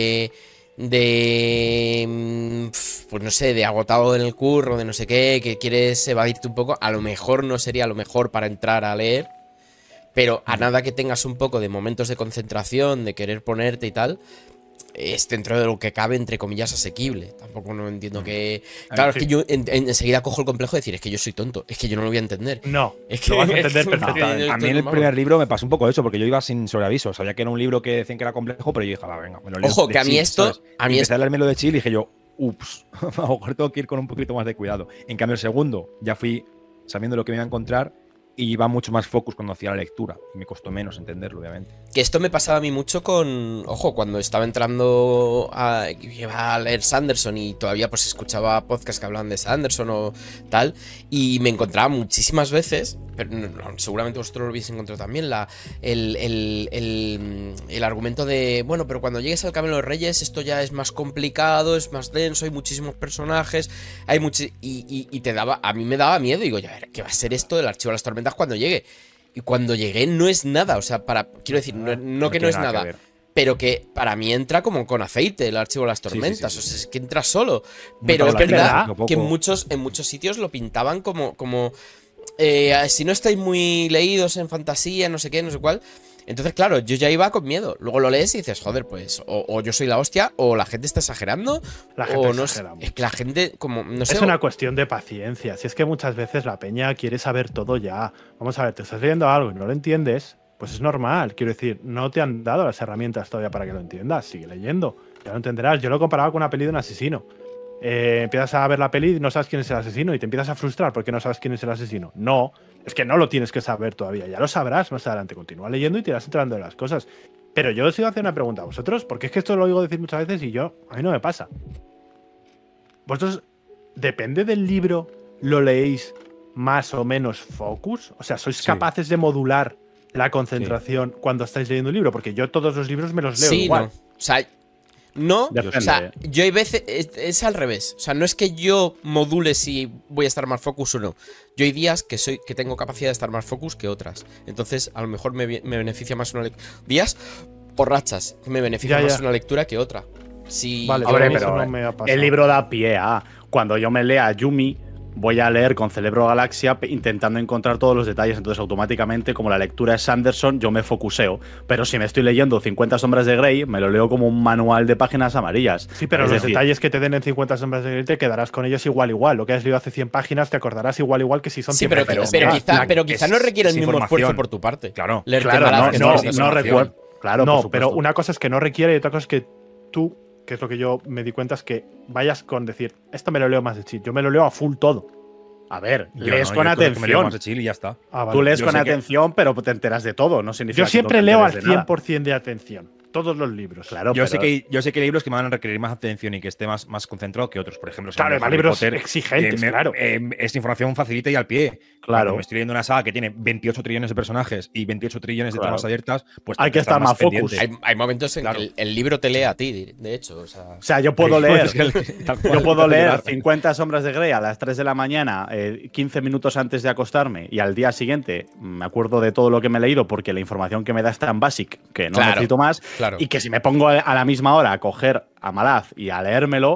pues no sé, de agotado en el curro, de no sé qué, que quieres evadirte un poco, a lo mejor no sería lo mejor para entrar a leer, pero a nada que tengas un poco de momentos de concentración, de querer ponerte y tal, es dentro de lo que cabe, entre comillas, asequible. Tampoco no entiendo que... Claro, es que yo enseguida cojo el complejo de decir, es que yo soy tonto, es que yo no lo voy a entender. No, Es que lo vas a entender es que- perfectamente. A mí en el primer libro me pasó un poco eso, porque yo iba sin sobreaviso. Sabía que era un libro que decían que era complejo, pero yo dije, va, venga, me lo leo. Ojo, de que a mí chill, esto- ¿sabes? a mí Empecé a leérmelo de chill y dije yo, ups, a lo mejor tengo que ir con un poquito más de cuidado. En cambio, el segundo, ya fui sabiendo lo que me iba a encontrar y iba mucho más focus cuando hacía la lectura. Y me costó menos entenderlo, obviamente. Que esto me pasaba a mí mucho con... Ojo, cuando estaba entrando iba a leer Sanderson y todavía pues escuchaba podcasts que hablaban de Sanderson o tal, y me encontraba muchísimas veces, pero seguramente vosotros lo habéis encontrado también, el argumento de, bueno, pero cuando llegues al Camino de los Reyes esto ya es más complicado, es más denso, hay muchísimos personajes, hay y te daba, a mí me daba miedo, digo, ya, a ver, ¿qué va a ser esto del Archivo de las Tormentas cuando llegue? Y cuando llegué no es nada, o sea, quiero decir, no que no tiene es que nada, ver. pero que para mí entra como con aceite el Archivo de las Sí, Tormentas, sí, o sí, sea, sí. es que entra solo. Pero es paulatina, verdad poco a que en poco. muchos sitios lo pintaban como si no estáis muy leídos en fantasía, no sé qué, no sé cuál. Entonces, claro, yo ya iba con miedo. Luego lo lees y dices, joder, pues o yo soy la hostia, o la gente está exagerando, La gente o no exagera es que la gente, como, no sé. Es una cuestión de paciencia. Si es que muchas veces la peña quiere saber todo ya. Vamos a ver, te estás leyendo algo y no lo entiendes, pues es normal. Quiero decir, no te han dado las herramientas todavía para que lo entiendas. Sigue leyendo, ya lo entenderás. Yo lo comparaba con una peli de un asesino. Empiezas a ver la peli y no sabes quién es el asesino y te empiezas a frustrar porque no sabes quién es el asesino. No, es que no lo tienes que saber todavía. Ya lo sabrás más adelante. Continúa leyendo y te irás enterando de las cosas. Pero yo os iba a hacer una pregunta a vosotros, porque es que esto lo oigo decir muchas veces y a mí no me pasa. ¿Vosotros, depende del libro, lo leéis más o menos focus? O sea, ¿sois Sí. capaces de modular la concentración cuando estáis leyendo un libro? Porque yo todos los libros me los leo Sí, igual. no. O sea, no. Depende. O sea, yo hay veces. Es al revés. O sea, no es que yo module si voy a estar más focus o no. Yo hay días que tengo capacidad de estar más focus que otras. Entonces, a lo mejor me beneficia más una lectura. Días por rachas. Que me beneficia Ya, más ya. una lectura que otra. Sí. Vale, Hombre, a mí eso pero no me ha pasado. el libro da pie a. Cuando yo me lea Yumi, voy a leer con Cerebro Galaxia intentando encontrar todos los detalles. Entonces, automáticamente, como la lectura es Sanderson, yo me focuseo. Pero si me estoy leyendo 50 Sombras de Grey, me lo leo como un manual de páginas amarillas. Sí, pero Es los decir, detalles que te den en 50 sombras de Grey te quedarás con ellos igual. Lo que has leído hace 100 páginas te acordarás igual que si son Sí, 100 pero, páginas. pero quizá no requiere el es mismo esfuerzo información. por tu parte. Claro. Leerte Claro, Malaz, que no es información. recuerdo. Claro, no, por pero supuesto. una cosa es que no requiere y otra cosa es que tú, que es lo que yo me di cuenta, es que vayas con decir, esto me lo leo más de chill. Yo me lo leo a full todo. A ver, Yo lees no, con yo hay cosas que me leo atención. más de chill y ya está. Ah, vale. Tú lees Yo con sé que- atención, pero te enteras de todo. No significa Yo que siempre no te leo al enteres de nada. 100% de atención. Todos los libros. Claro, Yo pero- sé que hay libros que me van a requerir más atención y que esté más concentrado que otros. Por ejemplo, si Claro, me leo además Harry libros Potter, exigentes, me- claro. esta información facilita y al pie. Claro. Cuando me estoy leyendo una saga que tiene 28 trillones de personajes y 28 trillones de Claro. tramas abiertas, pues Hay que estar más focus. pendiente. Hay momentos en Claro. que el libro te lee a ti, de hecho. O sea, O sea, yo puedo leer. Es que tal cual, Yo puedo leer claro. 50 Sombras de Grey a las 3 de la mañana, 15 minutos antes de acostarme, y al día siguiente me acuerdo de todo lo que me he leído porque la información que me da es tan basic que no Claro, necesito más. claro. Y que si me pongo a la misma hora a coger a Malaz y a leérmelo,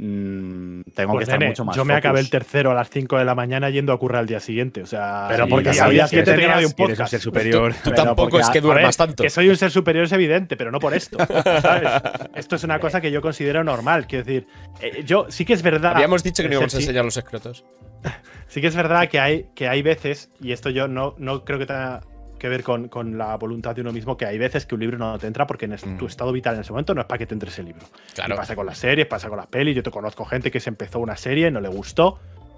tengo que Pues, estar nene, mucho más yo me focus. acabé el tercero a las 5 de la mañana yendo a currar al día siguiente. O sea, Pero y porque había sabías que 7 tenías- tenía de un Eres un podcast. ser superior. tú Pero tampoco porque es que a- A ver, duermas tanto. que soy un ser superior es evidente, pero no por esto. ¿sabes? Esto es una cosa que yo considero normal. Quiero decir, yo sí que es verdad. Habíamos dicho que no íbamos a sí, enseñar los escrotos. sí que es verdad que hay veces, y esto yo no creo que tenga que ver con la voluntad de uno mismo, que hay veces que un libro no te entra porque en tu estado vital en ese momento no es para que te entre ese libro. Claro. Y pasa con las series, pasa con las pelis. Yo te conozco gente que se empezó una serie, no le gustó,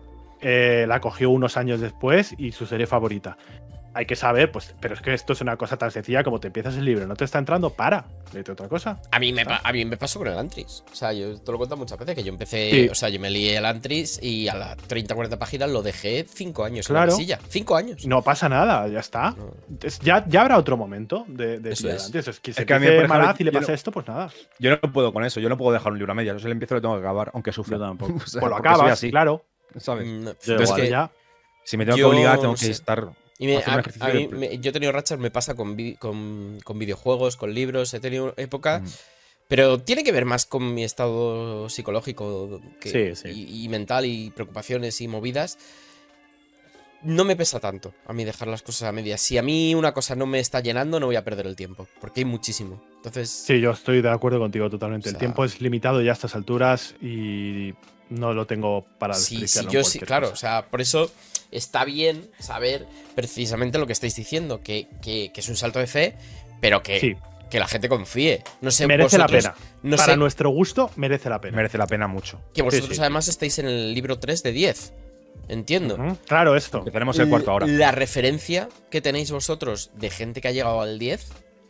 la cogió unos años después y su serie favorita. Hay que saber, pues, pero es que esto es una cosa tan sencilla como te empiezas el libro, no te está entrando, léete otra cosa. A mí me pasó con el Antris. O sea, yo te lo he contado muchas veces que yo empecé. Sí. O sea, yo me leí el Antris y a las 30-40 páginas lo dejé 5 años Claro. en la mesilla. 5 años. No pasa nada, ya está. No. Ya habrá otro momento de Eso pillar es. antes. Es que si Es que a mí, empiece por ejemplo, Malaz y le yo pasa no- esto, pues nada. Yo no puedo con eso, yo no puedo dejar un libro a medias. Yo si lo empiezo lo tengo que acabar, aunque sufra. Yo tampoco. O sea, Pues lo porque soy acabas, así, claro. ¿sabes? No, Yo pero es igual. que Ya. Si me tengo yo que obligar, tengo no que sé. estar. Y me- hacer un a ejercicio mí de- yo he tenido rachas, me pasa con videojuegos, con libros, he tenido época, Mm. pero tiene que ver más con mi estado psicológico Sí. y mental y preocupaciones y movidas. No me pesa tanto a mí dejar las cosas a medias. Si a mí una cosa no me está llenando, no voy a perder el tiempo, porque hay muchísimo. Entonces, Sí, yo estoy de acuerdo contigo totalmente. O sea- El tiempo es limitado ya a estas alturas y no lo tengo para sí, desperdiciarlo en yo sí, cualquier claro, cosa. o sea, por eso está bien saber precisamente lo que estáis diciendo, que es un salto de fe, pero que, Sí, que la gente confíe. No sé, merece la vosotros- pena. No Para sé, nuestro gusto, merece la pena. Merece la pena mucho. que vosotros sí. además estáis en el libro 3 de 10. Entiendo. Ujú, claro, esto. Empezaremos el cuarto ahora. La referencia que tenéis vosotros de gente que ha llegado al 10,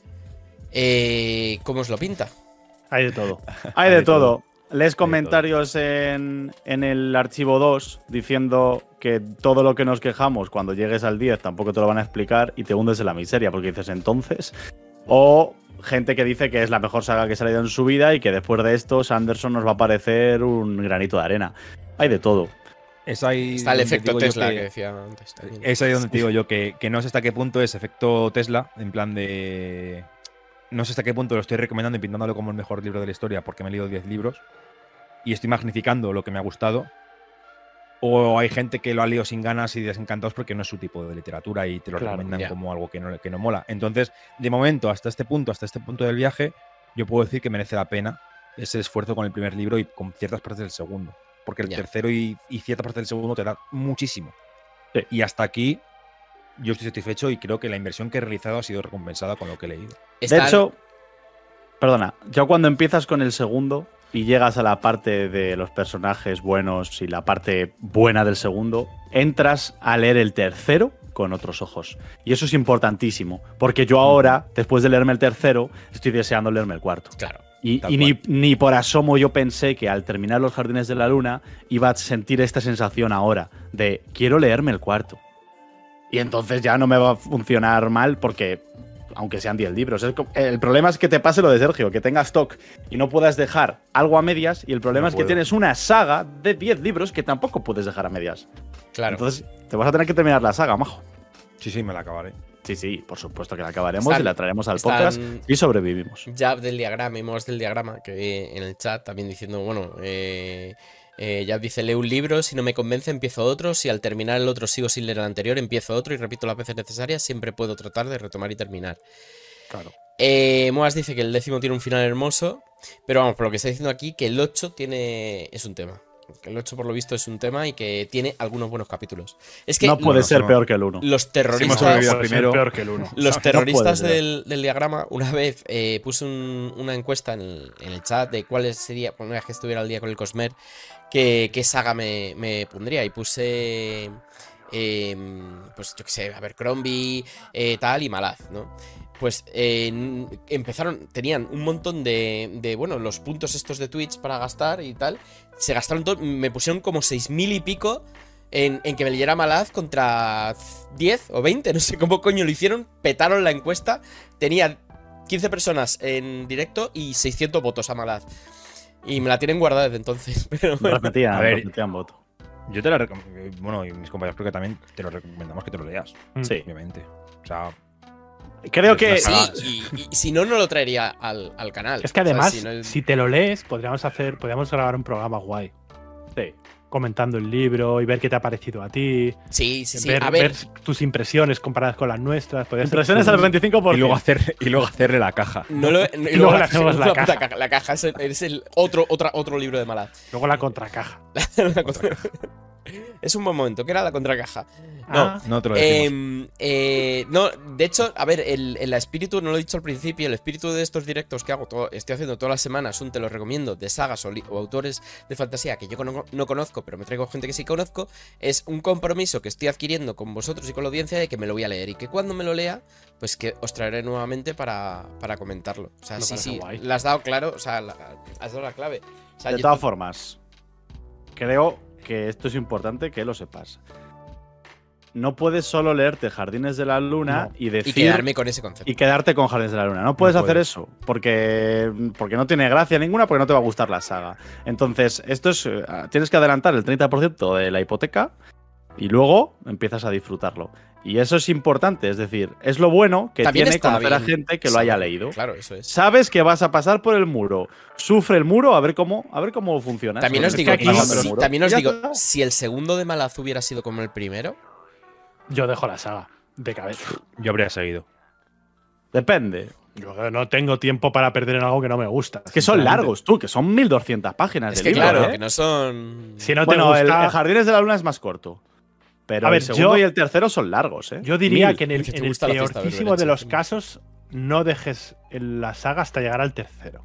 ¿cómo os lo pinta? Hay de todo. Hay de todo. todo. Lees comentarios en el archivo 2 diciendo que todo lo que nos quejamos cuando llegues al 10 tampoco te lo van a explicar y te hundes en la miseria porque dices entonces. O gente que dice que es la mejor saga que se ha leído en su vida y que después de esto Sanderson nos va a parecer un granito de arena. Hay de todo. Es ahí Está el donde efecto digo yo Tesla que decía antes. también. Es ahí donde te digo yo que no sé hasta qué punto es efecto Tesla, en plan de. No sé hasta qué punto lo estoy recomendando y pintándolo como el mejor libro de la historia porque me he leído 10 libros y estoy magnificando lo que me ha gustado. O hay gente que lo ha leído sin ganas y desencantados porque no es su tipo de literatura y te lo Claro, recomiendan ya. como algo que no mola. Entonces, de momento, hasta este punto del viaje, yo puedo decir que merece la pena ese esfuerzo con el primer libro y con ciertas partes del segundo. Porque el Ya. tercero y ciertas partes del segundo te da muchísimo. Sí. Y hasta aquí yo estoy satisfecho y creo que la inversión que he realizado ha sido recompensada con lo que he leído. De Está- hecho, perdona, ya cuando empiezas con el segundo y llegas a la parte de los personajes buenos y la parte buena del segundo, entras a leer el tercero con otros ojos. Y eso es importantísimo, porque yo ahora, después de leerme el tercero, estoy deseando leerme el cuarto. Claro. Y Tal ni por asomo yo pensé que al terminar Los Jardines de la Luna iba a sentir esta sensación ahora de quiero leerme el cuarto. Y entonces ya no me va a funcionar mal porque, aunque sean 10 libros, el problema es que te pase lo de Sergio, que tengas stock y no puedas dejar algo a medias, y el problema No es que puedo. tienes una saga de 10 libros que tampoco puedes dejar a medias. Claro. Entonces te vas a tener que terminar la saga, majo. Sí, me la acabaré. Sí, por supuesto que la acabaremos Están- y la traeremos al están- podcast y sobrevivimos. Jab del diagrama y Mos del diagrama, que en el chat también diciendo, bueno, Jab dice, leo un libro, si no me convence empiezo otro, si al terminar el otro sigo sin leer el anterior, empiezo otro y repito las veces necesarias, siempre puedo tratar de retomar y terminar. Claro. Moas dice que el 10º tiene un final hermoso, pero vamos, por lo que está diciendo aquí, que el 8 es un tema. Que el 8 por lo visto es un tema y que tiene algunos buenos capítulos. Es que No puede ser no. peor que el 1. los Sí, hemos terroristas... sobrevivido al Puede ser primero. peor que el 1. Los No terroristas puede ser. del diagrama, una vez puse una encuesta en el chat de cuál sería, una vez que estuviera al día con el Cosmer, qué saga me pondría. Y puse, pues yo qué sé, Abercrombie, tal, y Malaz, ¿no? Pues tenían un montón de, bueno, los puntos estos de Twitch para gastar y tal. Se gastaron todo, me pusieron como 6.000 y pico en que me leyera Malaz contra 10 o 20, no sé cómo coño lo hicieron, petaron la encuesta, tenía 15 personas en directo y 600 votos a Malaz. Y me la tienen guardada desde entonces, pero bueno. A ver, Repetían voto. Yo te la recomiendo. Bueno, y mis compañeros creo que también te lo recomendamos que te lo leas. Sí. Obviamente. O sea, Creo que Sí, y si no, no lo traería al canal. Es que O sea, además, si no es- si te lo lees, podríamos grabar un programa guay. sí. Comentando el libro y ver qué te ha parecido a ti. Sí, sí, sí. Ver, A ver, ver tus impresiones comparadas con las nuestras. podría ser Impresiones chulo. al 25%. y luego hacerle la caja. no lo, y luego le hacemos la puta caja. La caja es el otro libro de Malaz. Luego la contracaja. Es un buen momento, que era la contracaja. No, Ah, No te lo decimos. no, de hecho, a ver, el espíritu, no lo he dicho al principio, el espíritu de estos directos que estoy haciendo todas las semanas, te lo recomiendo, de sagas o autores de fantasía que yo no conozco, pero me traigo gente que sí conozco, es un compromiso que estoy adquiriendo con vosotros y con la audiencia de que me lo voy a leer y que cuando me lo lea, pues que os traeré nuevamente para comentarlo. O sea, Me sí, parece sí, guay. la has dado claro, o sea, has dado la clave. O sea, De todas formas, creo que esto es importante que lo sepas. No puedes solo leerte Jardines de la Luna No. y y decir quedarme con ese concepto. y quedarte con Jardines de la Luna. No puedes No hacer puedes. eso porque no tiene gracia ninguna, porque no te va a gustar la saga. Entonces, esto es tienes que adelantar el 30% de la hipoteca y luego empiezas a disfrutarlo. Y eso es importante, es decir, es lo bueno que También tiene está conocer a bien gente que lo haya saber, leído. Claro, eso es. Sabes que vas a pasar por el muro. Sufre el muro, a ver cómo funciona. También eso. os Es digo, que aquí pasando el si, muro. también os Ya digo, está. si el segundo de Malaz hubiera sido como el primero, yo dejo la saga de cabeza. Yo habría seguido. Depende. Yo no tengo tiempo para perder en algo que no me gusta. Es que son sinceramente. largos, tú, que son 1200 páginas es de que libro, claro, ¿eh? que no son. Si no te Bueno, el gusta, Jardines de la Luna es más corto. Pero A ver, el segundo yo- y el tercero son largos, ¿eh? yo diría 1000. que en el, que te en el gusta la fiesta peorcísimo berbereche, de los sí. casos no dejes la saga hasta llegar al tercero.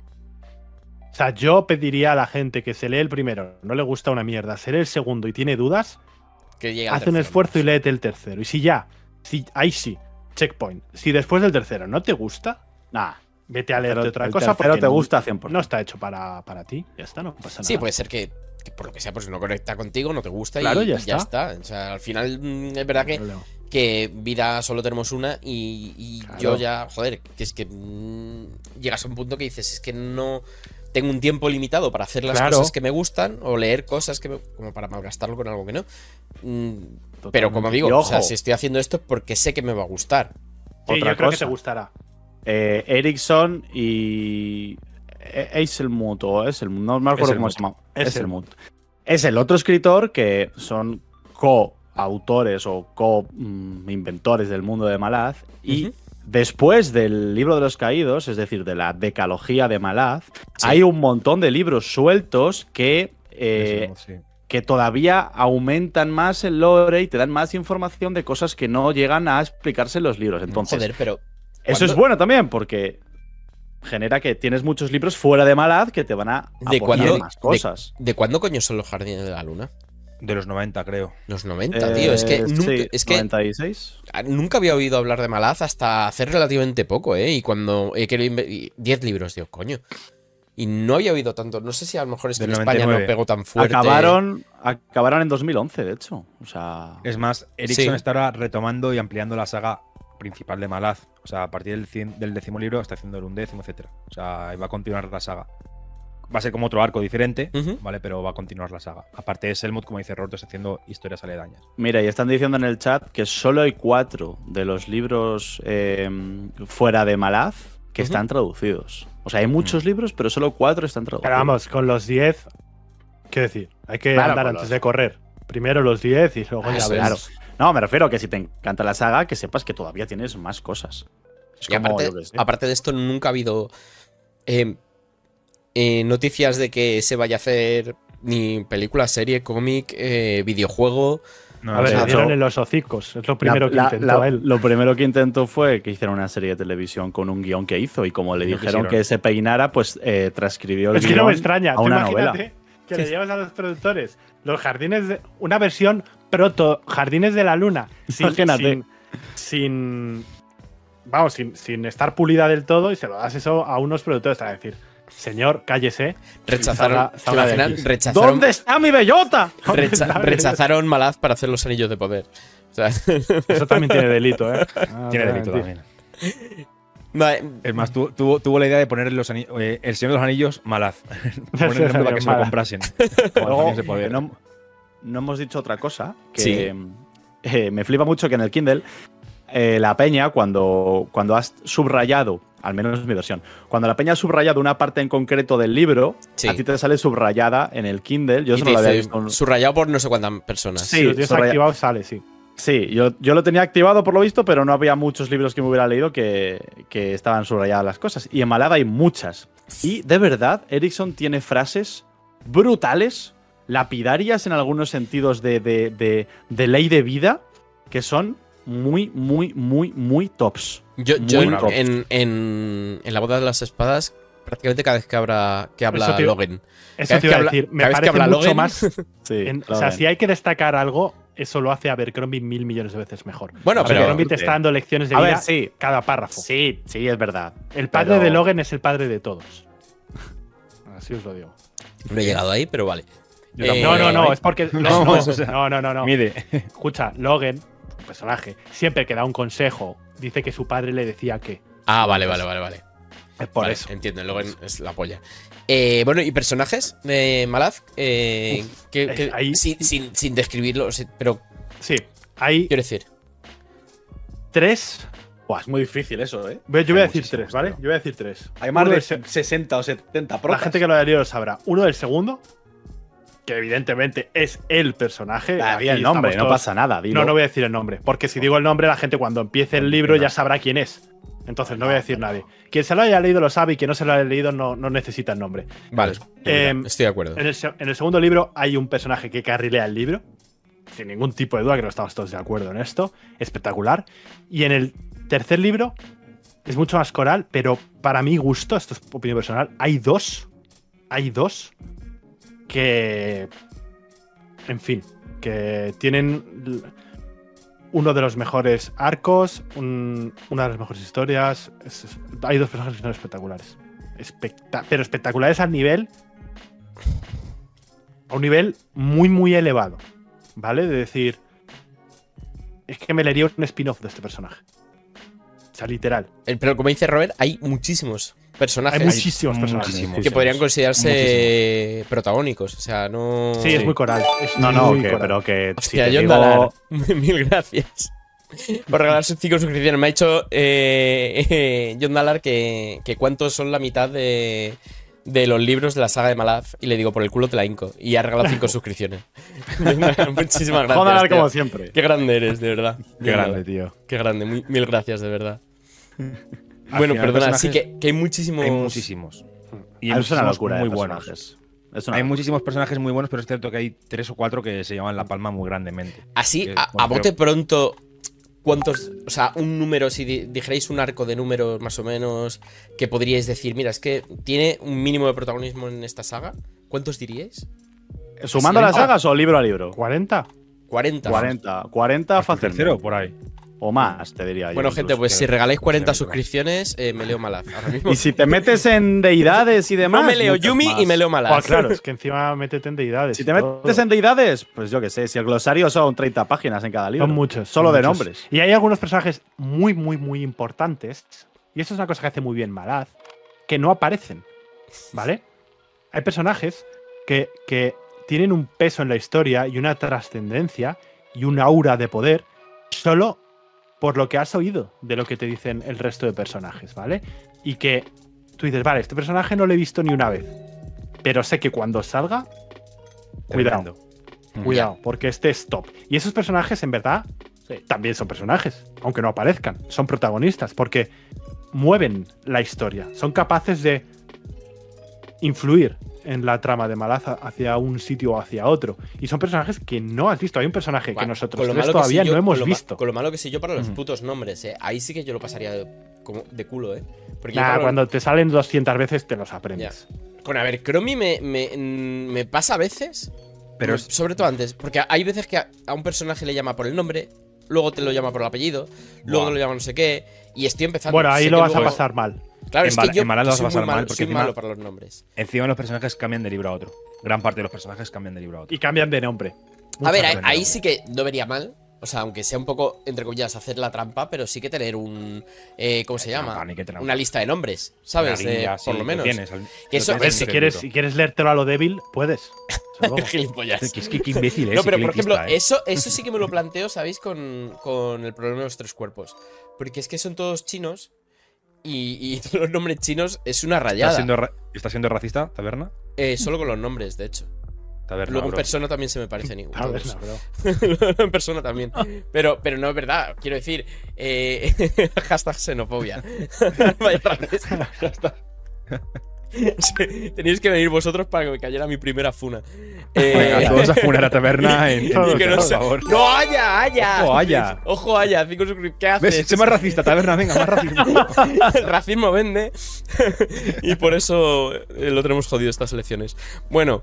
O sea, yo pediría a la gente que se lee el primero, no le gusta una mierda, se lee el segundo y tiene dudas, Que llega al haz un tercero. esfuerzo y léete el tercero. Y si ahí sí, checkpoint. Si después del tercero no te gusta, Nah, vete a leerte pero otra el cosa tercero porque te gusta 100%. no está hecho para ti. Ya está, no pasa nada. Sí, puede ser que por lo que sea, pues no conecta contigo, no te gusta Claro, y ya ya está. está. O sea, al final es verdad No hay problema. que vida solo tenemos una y Claro. yo ya, joder, que es que llegas a un punto que dices, es que no tengo un tiempo limitado para hacer las Claro. cosas que me gustan o leer cosas como para malgastarlo con algo que no. Pero como digo, Y o sea, ojo. si estoy haciendo esto es porque sé que me va a gustar. Sí, Otra yo creo que cosa. te gustará. Ericsson y Eiselmut o Eiselmut, no me acuerdo cómo se llama. Eiselmut. Es el otro escritor que son coautores o co-inventores del mundo de Malaz y Ujú. después del libro de los caídos, es decir, de la decalogía de Malaz, Sí. hay un montón de libros sueltos que Sí. que todavía aumentan más el lore y te dan más información de cosas que no llegan a explicarse en los libros. Entonces, Joder, pero eso es ¿cuándo- bueno también porque genera que tienes muchos libros fuera de Malaz que te van a ¿De aportar cuándo- más cosas. ¿De cuándo coño son los jardines de la luna? De los 90, creo. Los 90, tío. Es que, sí, es que 96. nunca había oído hablar de Malaz hasta hace relativamente poco, ¿eh? Y cuando he querido 10 libros, digo, coño. Y no había oído tanto. No sé si a lo mejor es que en Del España no 99. pegó tan fuerte. Acabaron en 2011, de hecho. O sea, Es más, Erickson Sí. está ahora retomando y ampliando la saga principal de Malaz. O sea, a partir del 10º libro está haciendo el 11º, etcétera. O sea, va a continuar la saga. Va a ser como otro arco diferente, Ujú. ¿vale? Pero va a continuar la saga. Aparte de Selmut, como dice Roberto, está haciendo historias aledañas. mira, y están diciendo en el chat que solo hay 4 de los libros fuera de Malaz que Ujú. están traducidos. O sea, hay muchos libros, pero solo 4 están traducidos. Pero vamos, con los 10, ¿qué decir? Hay que Claro, andar con antes los- de correr. Primero los 10 y luego ya Eso ves. Claro. No, me refiero a que si te encanta la saga, que sepas que todavía tienes más cosas. Es Y como, aparte, yo qué sé. aparte de esto, nunca ha habido noticias de que se vaya a hacer ni película, serie, cómic, videojuego. No, A ver, de le hecho, dieron en los hocicos. Es lo primero que intentó él. Lo primero que intentó fue que hicieran una serie de televisión con un guión que hizo y como le No dijeron quisieron. que se peinara, pues transcribió el Es que no guión me extraña. a Tú una imagínate novela. que le llevas a los productores los jardines de. Una versión proto Jardines de la Luna. Imagínate. Sin estar pulida del todo y se lo das eso a unos productores a decir, señor, cállese. Rechazaron. salga de ¿te imaginas? aquí. Rechazaron, ¿Dónde está mi bellota? rechazaron Malaz para hacer los anillos de poder. O sea, Eso también tiene delito, ¿eh? Tiene delito también. vale, Es más, tuvo la idea de poner El Señor de los Anillos Malaz. Poner el nombre para que se lo Malaz. comprasen. Luego, Se podía. no hemos dicho otra cosa que Sí. me flipa mucho que en el Kindle la peña, cuando has subrayado, al menos es mi versión, cuando la peña ha subrayado una parte en concreto del libro, Sí. a ti te sale subrayada en el Kindle. Yo y eso no lo había dice, visto. subrayado por no sé cuántas personas. Sí, Si lo tienes subraya- activado, sale, sí. Sí, yo lo tenía activado por lo visto, pero no había muchos libros que me hubiera leído que estaban subrayadas las cosas. Y en Malad hay muchas. Y de verdad, Erickson tiene frases brutales, lapidarias en algunos sentidos de ley de vida, que son muy, muy, muy, muy tops. Yo Muy en, tops. en la boda de las espadas, prácticamente cada vez que habla Eso te- Logan. Eso Cada te vez iba a que decir. habla- Me cada vez que parece habla mucho Logan- más. Sí, O sea, si hay que destacar algo, eso lo hace Abercrombie 1000 millones de veces mejor. Bueno, pero- Abercrombie te está dando lecciones de A vida ver, sí. cada párrafo. Sí, sí, es verdad. El padre pero- de Logan es el padre de todos. Así os lo digo. No he llegado ahí, pero vale. Yo Eh, tampoco. No, es porque. No, No, o sea, no. Mide. Escucha, Logan, el personaje, siempre que da un consejo, dice que su padre le decía que. Ah, vale. Es por Vale, eso. entiendo, Logan es la polla. Bueno, ¿y personajes de Malaz? ahí- sin describirlo, pero Sí, hay quiero decir. 3. Buah, es muy difícil eso, ¿eh? Yo voy a decir muchísimos, 3, ¿vale? tío. Yo voy a decir 3. Hay más de 60 o 70 La procas. gente que lo haya leído lo sabrá. Uno del segundo, que evidentemente es el personaje. Ah, Aquí di el nombre, estamos no todos- pasa nada. Dilo. No voy a decir el nombre. Porque si digo el nombre, la gente cuando empiece el libro ya sabrá quién es. Entonces no voy a decir nadie. Quien se lo haya leído lo sabe y quien no se lo haya leído no necesita el nombre. Vale, Em, estoy de acuerdo. En el segundo libro hay un personaje que carrilea el libro. Sin ningún tipo de duda, que no estamos todos de acuerdo en esto. Espectacular. Y en el tercer libro es mucho más coral, pero para mi gusto, esto es opinión personal, hay dos que, en fin, que tienen uno de los mejores arcos, una de las mejores historias. Hay dos personajes que son espectaculares. Pero espectaculares a un nivel muy, muy elevado. ¿Vale? De decir, es que me leería un spin-off de este personaje. O sea, literal. Pero como dice Robert, hay muchísimos personajes Hay muchísimos personajes. muchísimos. que podrían considerarse protagónicos. O sea, no. Sí, es muy coral. Es No, muy coral. pero que. Hostia, si te John digo- Dalar. Mil gracias. Por regalar sus 5 suscripciones. Me ha dicho John Dalar que cuántos son la mitad de los libros de la saga de Malaz. Y le digo, por el culo te la hinco. Y ha regalado 5 suscripciones. Muchísimas gracias. Joder, tío. como siempre. Qué grande eres, de verdad. Qué grande, tío. Qué grande. Mil gracias, de verdad. Al Bueno, final, perdona, personajes- sí que hay muchísimos. Hay muchísimos. Y Ah, hay es una muchísimos locura muy de buenos. personajes. Es una Hay locura. muchísimos personajes muy buenos, pero es cierto que hay 3 o 4 que se llevan la palma muy grandemente. Así, Que, a bueno, bote pronto, ¿cuántos? O sea, un número, si dijerais un arco de números más o menos, que podríais decir, mira, es que tiene un mínimo de protagonismo en esta saga, ¿cuántos diríais? ¿Sumando las sagas o libro a libro? 40. 40. 40 Hasta el fácil. tercero, por ahí. O más, te diría yo. Bueno, gente, incluso. pues si regaláis 40 Sí, suscripciones, me leo Malaz. Ahora mismo. Y si te metes en deidades y demás. No me leo muchas Yumi más. y me leo Malaz. Ah, claro, es que encima métete en deidades. Si y te todo. metes en deidades, pues yo qué sé, si el glosario son 30 páginas en cada libro. Son muchos. Solo son de muchos. nombres. Y hay algunos personajes muy, muy, muy importantes. Y eso es una cosa que hace muy bien Malaz, que no aparecen. ¿Vale? Hay personajes que tienen un peso en la historia y una trascendencia y un aura de poder solo por lo que has oído de lo que te dicen el resto de personajes, ¿vale? Y que tú dices, vale, este personaje no lo he visto ni una vez, pero sé que cuando salga, cuidado, cuidado, porque este es top. Y esos personajes, en verdad, también son personajes, aunque no aparezcan, son protagonistas, porque mueven la historia, son capaces de influir en la trama de Malaz hacia un sitio o hacia otro. Y son personajes que no has visto. Hay un personaje que nosotros tres todavía no hemos visto. Con lo malo que soy yo para los putos nombres, Ahí sí que yo lo pasaría de culo, Porque yo Nah, para cuando te salen 200 veces te los aprendes. Con a ver, Chromie me pasa a veces. Pero sobre todo antes. Porque hay veces que a un personaje le llama por el nombre, luego te lo llama por el apellido, luego lo llama no sé qué. Y estoy empezando. Bueno, ahí sé lo que vas a luego- pasar mal. Claro, es que yo en Malaz lo vas a soy pasar muy mal, malo, porque soy encima- malo para los nombres. Encima los personajes cambian de libro a otro. Gran parte de los personajes cambian de libro a otro. Y cambian de nombre. A ver, Muchas ahí veces. sí que no vería mal. O sea, aunque sea un poco, entre comillas, hacer la trampa, pero sí que tener un. ¿Cómo se llama? Trampa, ni que trampa. Una lista de nombres, ¿sabes? Una guía, Por sí, lo menos. tienes, Que eso- lo A ver, tienes si en el quieres, libro. si quieres leértelo a lo débil, puedes. Desde luego. Gilipollas. Es que qué imbécil es. No, pero qué por ejemplo, elitista, eso sí que me lo planteo, ¿sabéis? Con el problema de los tres cuerpos. Porque es que son todos chinos y todos los nombres chinos es una rayada. ¿Estás siendo racista, Taberna? Solo con los nombres, de hecho. Taberna, Luego en bro. persona también se me parecen igual. Taberna, todos. bro. En persona también. Pero no es verdad. Quiero decir, hashtag xenofobia. Vaya racista. Sí, tenéis que venir vosotros para que me cayera mi primera funa. Venga, todos a funar a Taberna en Todos, que no por sé- favor. ¡No, haya! Ojo, haya. Ojo, haya, 5 suscriptores. ¿Qué ¿Ves? haces? Sé más racista, Taberna, venga, más racismo. El racismo vende. Y por eso lo tenemos jodido estas elecciones. Bueno.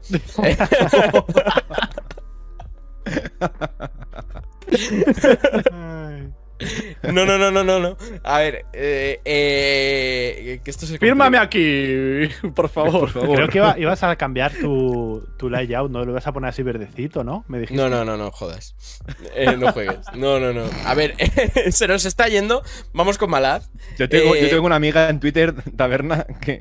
Ay. No. A ver, que esto se Fírmame aquí, por favor. Creo que ibas a cambiar tu layout, ¿no? Lo ibas a poner así verdecito, ¿no? Me dijiste. No, jodas. No juegues. No. A ver, se nos está yendo. Vamos con Malaz. Yo tengo una amiga en Twitter, Taberna, que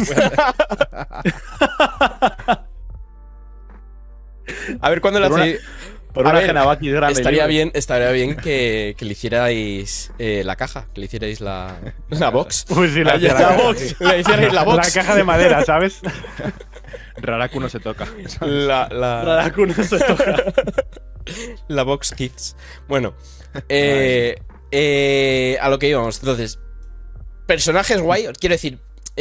A ver, ¿cuándo le Por una- hacéis? Por A una ver, Genabaki grande. Estaría libre. bien que le hicierais la caja, que le hicierais la box. Uy, sí, la, La la- box. Le hicierais la box. la caja de madera, ¿sabes? Raraku no se toca. La Raraku no se toca. la box kids. Bueno, a lo que íbamos. Entonces, personajes guay. Quiero decir,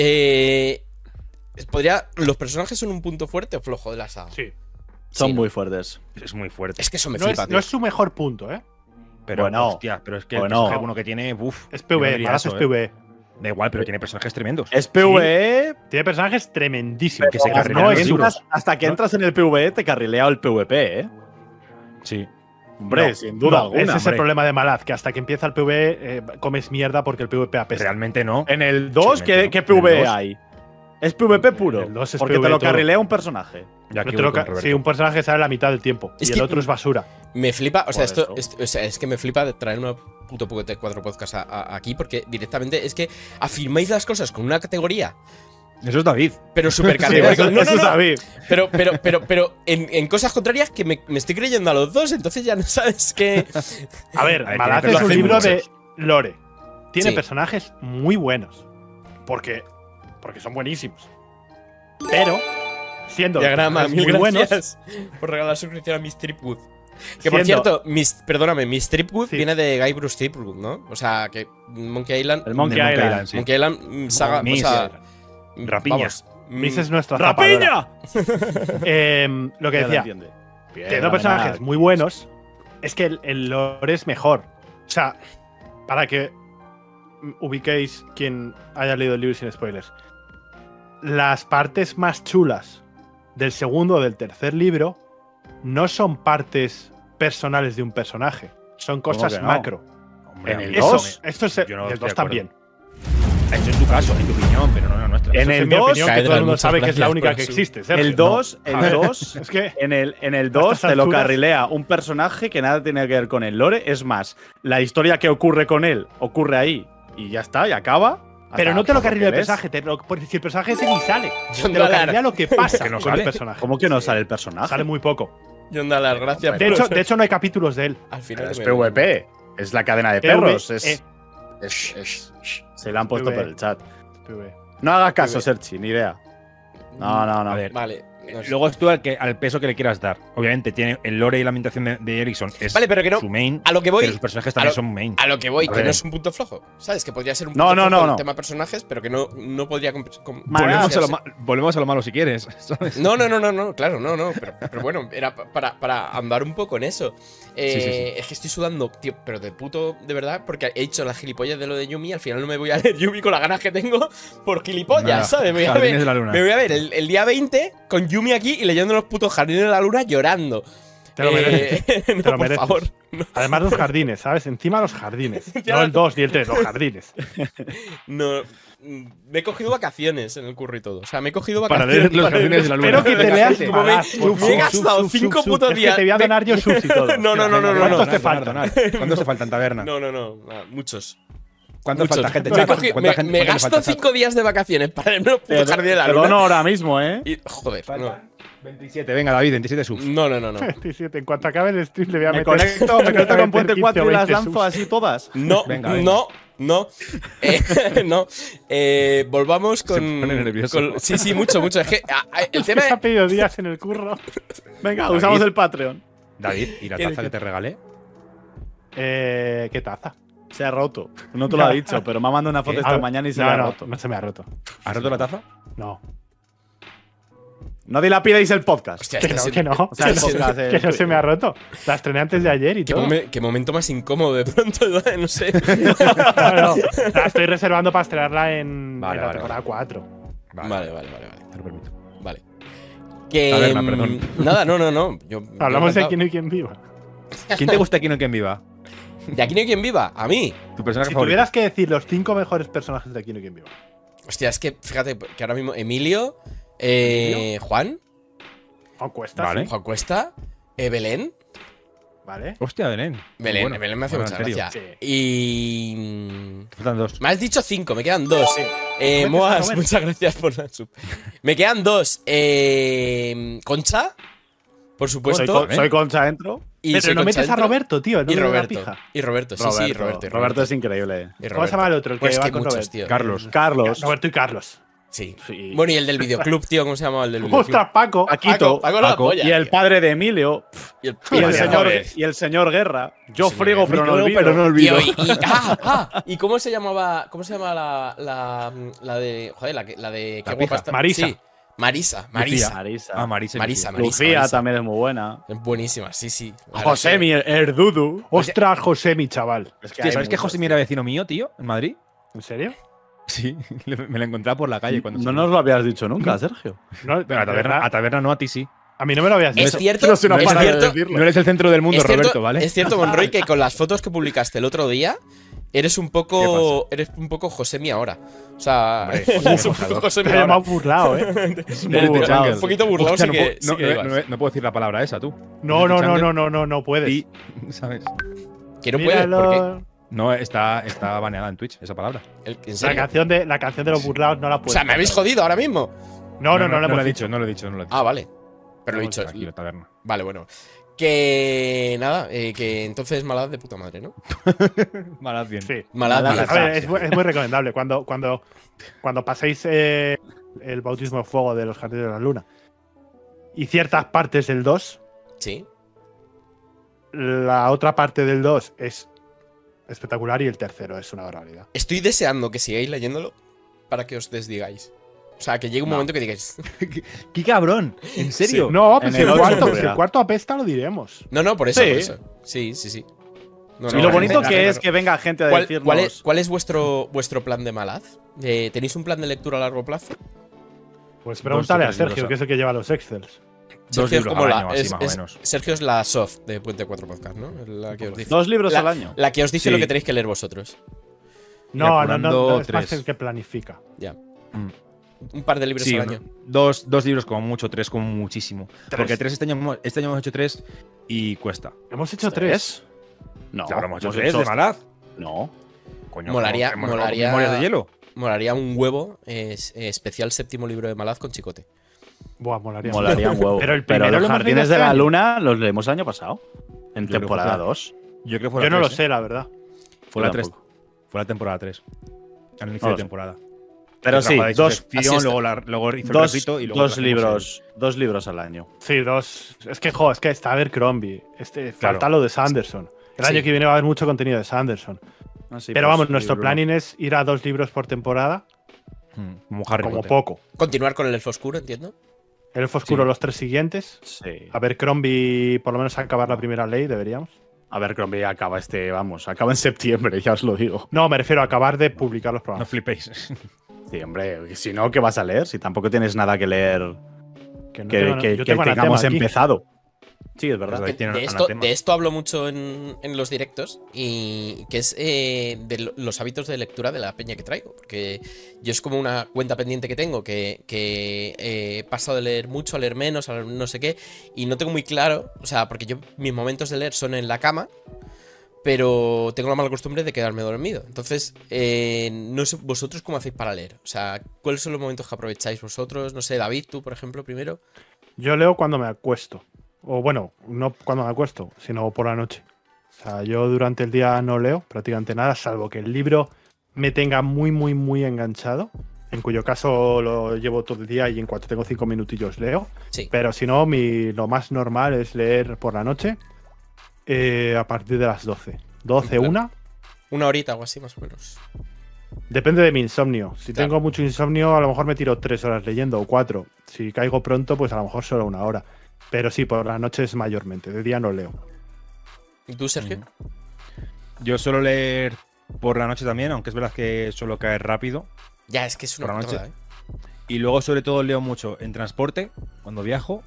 ¿los personajes son un punto fuerte o flojo de la saga? Sí. Son Sí, muy fuertes. Es muy fuerte. Es que eso me No flipa, es, tío. no es su mejor punto, ¿eh? Pero, Bueno. hostia, pero es que el Bueno. personaje uno que tiene, uff. Es PvE, Malaz es PvE. Da igual, pero tiene personajes tremendos. Es PvE. Tiene personajes tremendísimos. Que se hasta carrilean que los libros. entras- Hasta que entras en el PvE te carrilea el PvP, ¿eh? Sí. Hombre, No, sin duda no, alguna. ese es el hombre. problema de Malaz, que hasta que empieza el PvE comes mierda porque el PvP apesta. Realmente no. En el 2, Sí, ¿qué en el PvE 2. hay? Es PvP puro. En el 2 es porque te PvE lo todo. carrilea un personaje. Ya aquí Pero te lo voy con ca- Roberto. sí, un personaje sale la mitad del tiempo. Es y que- el otro es basura. Me flipa, o sea, Por eso. o sea, es que me flipa traer una puto Pocket 4 podcast aquí porque directamente es que afirmáis las cosas con una categoría, Eso es David. pero súper Sí, categórica. eso es David. Pero en cosas contrarias que me estoy creyendo a los dos, entonces ya no sabes qué. A ver, A ver, Malaz tiene es un personajes libro muy de buenos. lore. Tiene Sí. personajes muy buenos. Porque son buenísimos. Pero, siendo Diagrama, personajes mil muy gracias por regalar suscripción a Miss Tripwood. Que por Siendo- cierto, perdóname, Miss Tripwood Sí. viene de Guy Bruce Tripwood, ¿no? O sea, que Monkey Island. El Monkey De Island. sí. Monkey Island saga. Miss, o sea, Rapiña. vamos, Miss es nuestra zapadora. ¡Rapiña! Lo que Ya lo decía, entiende. Bien, teniendo personajes fenomenal. muy buenos, es que el lore es mejor. O sea, para que ubiquéis quien haya leído el libro sin spoilers, las partes más chulas del segundo o del tercer libro no son partes personales de un personaje. Son cosas que no? macro. Hombre, En el eso- 2. Esto es Yo no el estoy 2 de acuerdo. también. Eso es tu caso, en tu opinión, pero no la nuestra. En Esa el es mi 2, opinión, que Caedra, todo el mundo muchas sabe que es la gracias única por que eso. existe. Sergio. el 2, No. el A ver, 2 Es que en el A 2 estas te lo alturas- carrilea un personaje que nada tiene que ver con el lore. Es más, la historia que ocurre con él ocurre ahí y ya está, y acaba. pero hasta no te lo por carrilea el que ves. personaje, porque si el personaje ese ni sale. John Te lo Dalar. carrilea lo que pasa Que no con sale. el personaje. ¿Cómo que no sale el personaje? Sale muy poco. John Dalar, gracias. De hecho, no hay capítulos de él. al final Es me- PvP. Es la cadena de PV, perros. eh. Se la han puesto PV. por el chat. PV. No hagas caso, PV. Serchi, ni idea. No. A ver, Vale. no sé. luego es tú al peso que le quieras dar. Obviamente, tiene el lore y la ambientación de Ericsson es Vale, pero que no. su main. A lo que voy. Pero sus personajes a también lo- son main. A lo que voy, A que ver. no es un punto flojo. ¿Sabes? Que podría ser un No, punto no, flojo no, en no. tema personajes, pero que no podría. Volvemos a lo malo si quieres. ¿sabes? No, claro, no. Pero bueno, era para andar un poco en eso. Sí. Es que estoy sudando, tío, pero de puto, de verdad, porque he hecho las gilipollas de lo de Yumi. Al final no me voy a leer Yumi con las ganas que tengo por gilipollas, Nada, ¿sabes? Me voy, a Jardines ver, de la Luna. me voy a ver el día 20 con Yumi aquí y leyendo los putos jardines de la luna llorando. Te lo mereces. No, Te lo por mereces. favor. No, Además, los jardines, ¿sabes? Encima los jardines. Ya. No el 2 ni el 3, los jardines. no. Me he cogido vacaciones en el curro y todo. O sea, me he cogido Para vacaciones. leer los jardines de la luna. Espero que te leas Como me, Malaz, por me he favor. gastado 5 putos Es que días. te voy a donar yo subs y todo. No. ¿Cuántos te Donar, faltan? donar. ¿Cuántos te faltan, taberna? No, muchos. ¿Cuántos Muchos. falta gente? Me, Chat, cogí- ¿cuánta me- gente- me cuánto le gasto falta, chat? 5 días de vacaciones para leerme los Te putos jardines de la te dono luna. ahora mismo, ¿eh? Y, joder, no. Faltan 27, venga, David, 27 subs. No. 27. En cuanto acabe el stream le voy a Me meter. conecto le voy a con meter Puente 15 o 4 y las 20 lanzo subs. así todas. No, Venga, no. No. Volvamos con. Se pone nervioso. Sí, mucho. Es que el tema Se ha es. pedido días en el curro. Venga, David. usamos el Patreon. David, ¿y la ¿Qué taza que te regalé? ¿Qué taza? Se ha roto. No te lo ha dicho, pero me ha mandado una foto ¿Qué? esta mañana y se no, le ha no, roto. no se me ha roto. ¿Has roto la taza? No. No dilapidáis el podcast. Hostia, Que está no, siendo- que no. O sea, el podcast Que no se me ha roto. La estrené antes de ayer y todo. Qué momento más incómodo de pronto, no sé. No. La estoy reservando para estrenarla en Vale, la vale, temporada 4. Vale. Te lo permito. Vale. Que. Taberna, perdón. Nada, no. Hablamos de encantado. Quién y Quién Viva. ¿Quién te gusta aquí no quien viva? ¿De aquí no hay quien viva? A mí. Tu personaje Si favorito. tuvieras que decir los 5 mejores personajes de Quién y Quién Viva. Hostia, es que fíjate que ahora mismo Emilio, Juan Cuesta, Vale. sí. Juan Cuesta, Belén. Vale. Hostia, Belén. Belén, Bueno. Belén me hace Bueno, mucha en serio. gracia. Sí. Y. Te faltan dos. Me has dicho 5, me quedan 2. Vete a Moas, comer. muchas gracias por la sub. Me quedan 2. Concha, por supuesto. Soy Concha, entro. Y Pero soy no Concha metes a dentro. Roberto, tío. el Y nombre de la Roberto. pija. Y Roberto, sí, Roberto. Roberto es increíble. Y ¿Cómo se llama el otro? El que Pues va que con muchos, Roberto. tío. Carlos. Carlos. Roberto y Carlos. Sí. Sí. Bueno, y el del videoclub, tío, ¿cómo se llamaba el del videoclub? ¡Ostras, Paco! Paquito. Paco la Paco. polla, Y el tío. padre de Emilio. Y el, Y el, Vale, señor, joder. y el señor Guerra. Yo Señor friego, Guerra. pero no olvido. Tío, ¿y cómo se llamaba? ¿Cómo se llama la de. Joder, la de. La Qué pija. guapa está. Marisa. Sí, Marisa. Marisa. Ah, Marisa. Marisa. Lucía también es muy buena. Es buenísima, sí. La verdad José, que- mi Erdudu. ¡Ostras, José, mi chaval! Es Tío, hay ¿sabes que muchos, José era vecino mío, tío? En Madrid. ¿En serio? Sí, me lo encontraba por la calle cuando No nos lo habías dicho nunca, Sergio. No, Pero a taberna no, a ti sí. A mí no me lo habías Es dicho. cierto, No sé una es para de cierto, decirlo. No eres el centro del mundo, es cierto, Roberto, ¿vale? Es cierto, Monroy, que con las fotos que publicaste el otro día, eres un poco Josemi ahora. O sea, Hombre, eres un poco Josemi Pero me ha ahora. burlado, ¿eh? Eres muy de burlado. Jungle. Un poquito burlado, Hostia, sí que no, ibas. no puedo decir la palabra esa, tú. No, ¿Eres de no, Jungle? no, no, no puedes. Sí, ¿sabes? Que no puedes, Míralo. porque. No, está baneada en Twitch, esa palabra. ¿En La serio? canción de los burlados no la O puedes. sea, me habéis jodido ahora mismo. No, no, no, no la lo hemos he dicho. dicho, no lo he dicho. Ah, vale. Pero lo he dicho. Tranquilo, taberna. Vale, bueno. Que nada, que entonces Malad de puta madre, ¿no? Malad bien. Sí. Malad Malad bien. A ver, es muy recomendable. Cuando pasáis el bautismo de fuego de los jardines de la luna y ciertas partes del 2, Sí. la otra parte del 2 es espectacular y el tercero es una barbaridad. Estoy deseando que sigáis leyéndolo para que os desdigáis. O sea, que llegue un No. momento que digáis. ¡Qué cabrón! ¿En serio? No, pues En si el el, ocho cuarto, morirá. si el cuarto apesta lo diremos. No, por eso, Sí. por eso. Sí. No, Y no, lo la bonito gente- que la es gente- que venga gente a ¿Cuál, decirnos. cuál es vuestro plan de Malad? ¿Tenéis un plan de lectura a largo plazo? Pues pregúntale a tres Sergio, libros, que es el que lleva los Excels. Sergio es libros como al la. año, así más o menos. Sergio es la soft de Puente 4 Podcast, ¿no? La que os dice. 2 libros la, al año. La que os dice Sí. lo que tenéis que leer vosotros. No, apurando es más 3. el que planifica. Ya. Mm. Un par de libros Sí, al año. dos libros como mucho, 3 como muchísimo. Porque 3 este año hemos hecho 3 y cuesta. Hemos hecho 3. No. Claro, hemos hecho 3 de Malaz. No. Coño, Molaría- hemos molaría- Memorias de hielo. Molaría un huevo especial séptimo libro de Malaz con Chicote. Buah, molaría. Molaría un huevo. Pero el primero los lo hemos Jardines leído de este la año. Luna los leímos el año pasado. En Yo creo que temporada fue- 2. Yo creo que fue Yo la no lo 3, sé, la verdad. Fue la Yo 3. tampoco. Fue la temporada 3. Al inicio No de lo sé. temporada. Pero Que sí, trajo la dos, así disección, está. luego hizo el dos, refrito y luego dos trajimos libros, 2 libros al año. Sí, 2. Es que, es que está Abercrombie. Claro. Falta lo de Sanderson. El Sí. año que viene va a haber mucho contenido de Sanderson. Pero vamos, nuestro planning es ir a 2 libros por temporada, Como Harry como Potter. poco. Continuar con el elfo oscuro, entiendo. El Elfo Oscuro Sí. los 3 siguientes. Sí. Abercrombie, por lo menos acabar la primera ley, deberíamos. A ver, Crombie acaba acaba en septiembre, ya os lo digo. No, me refiero a acabar de publicar los No programas. flipéis. Sí, hombre, si no, ¿qué vas a leer? Si tampoco tienes nada que leer Que, no que, tengo- que- yo que tengo tengamos anatema aquí. empezado. Sí, es verdad. Ahí tienen De esto hablo mucho en los directos y que es de los hábitos de lectura de la peña que traigo. Porque yo es como una cuenta pendiente que tengo que he pasado de leer mucho a leer menos, a leer no sé qué, y no tengo muy claro, o sea, porque yo mis momentos de leer son en la cama, pero tengo la mala costumbre de quedarme dormido. Entonces, no sé, vosotros cómo hacéis para leer. O sea, ¿cuáles son los momentos que aprovecháis vosotros? No sé, David, tú, por ejemplo, primero. Yo leo cuando me acuesto. O bueno, no cuando me acuesto, sino por la noche. O sea, yo durante el día no leo prácticamente nada, salvo que el libro me tenga muy enganchado. En cuyo caso lo llevo todo el día y en cuanto tengo 5 minutillos leo. Sí. Pero si no, lo más normal es leer por la noche a partir de las 12. 12, En plan- 1. Una horita o así, más o menos. Depende de mi insomnio. Si Claro. tengo mucho insomnio, a lo mejor me tiro 3 horas leyendo o 4. Si caigo pronto, pues a lo mejor solo 1 hora. Pero sí, por la noche es mayormente. De día no leo. ¿Y tú, Sergio? Yo suelo leer por la noche también, aunque es verdad que suelo caer rápido. Ya, es que es una Por la noche. putada, ¿eh? Y luego, sobre todo, leo mucho en transporte, cuando viajo.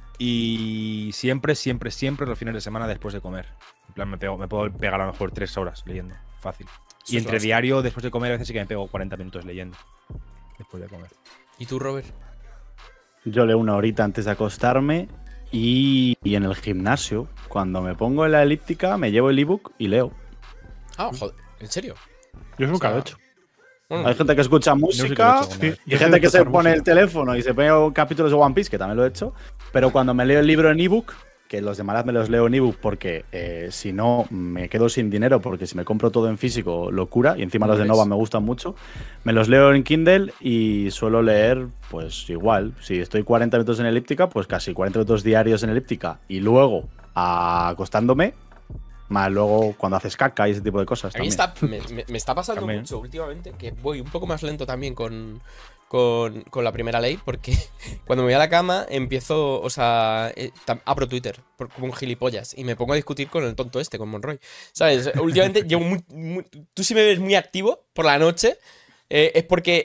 Y siempre los fines de semana después de comer. En plan, me puedo pegar a lo mejor 3 horas leyendo. Fácil. Eso Y es entre bastante. diario, después de comer, a veces sí que me pego 40 minutos leyendo. Después de comer. ¿Y tú, Robert? Yo leo 1 horita antes de acostarme y en el gimnasio, cuando me pongo en la elíptica, me llevo el ebook y leo. Ah, joder, ¿en serio? Yo nunca O sea, lo he hecho. Bueno, Hay gente que escucha sé si lo he música hecho alguna vez. y gente que se pone el teléfono y se pone capítulos de One Piece, que también lo he hecho. Pero cuando me leo el libro en ebook, que los de Malaz me los leo en ebook porque si no me quedo sin dinero, porque si me compro todo en físico, locura. Y encima los de Nova me gustan mucho. Me los leo en Kindle y suelo leer, pues igual. Si estoy 40 minutos en elíptica, pues casi 40 minutos diarios en elíptica. Y luego acostándome, más luego cuando haces caca y ese tipo de cosas. a mí también. me está pasando También. mucho últimamente que voy un poco más lento también con la primera ley, porque cuando me voy a la cama empiezo, o sea, abro Twitter como un gilipollas y me pongo a discutir con el tonto este, con Monroy. ¿Sabes? Últimamente llevo tú si me ves muy activo por la noche, es porque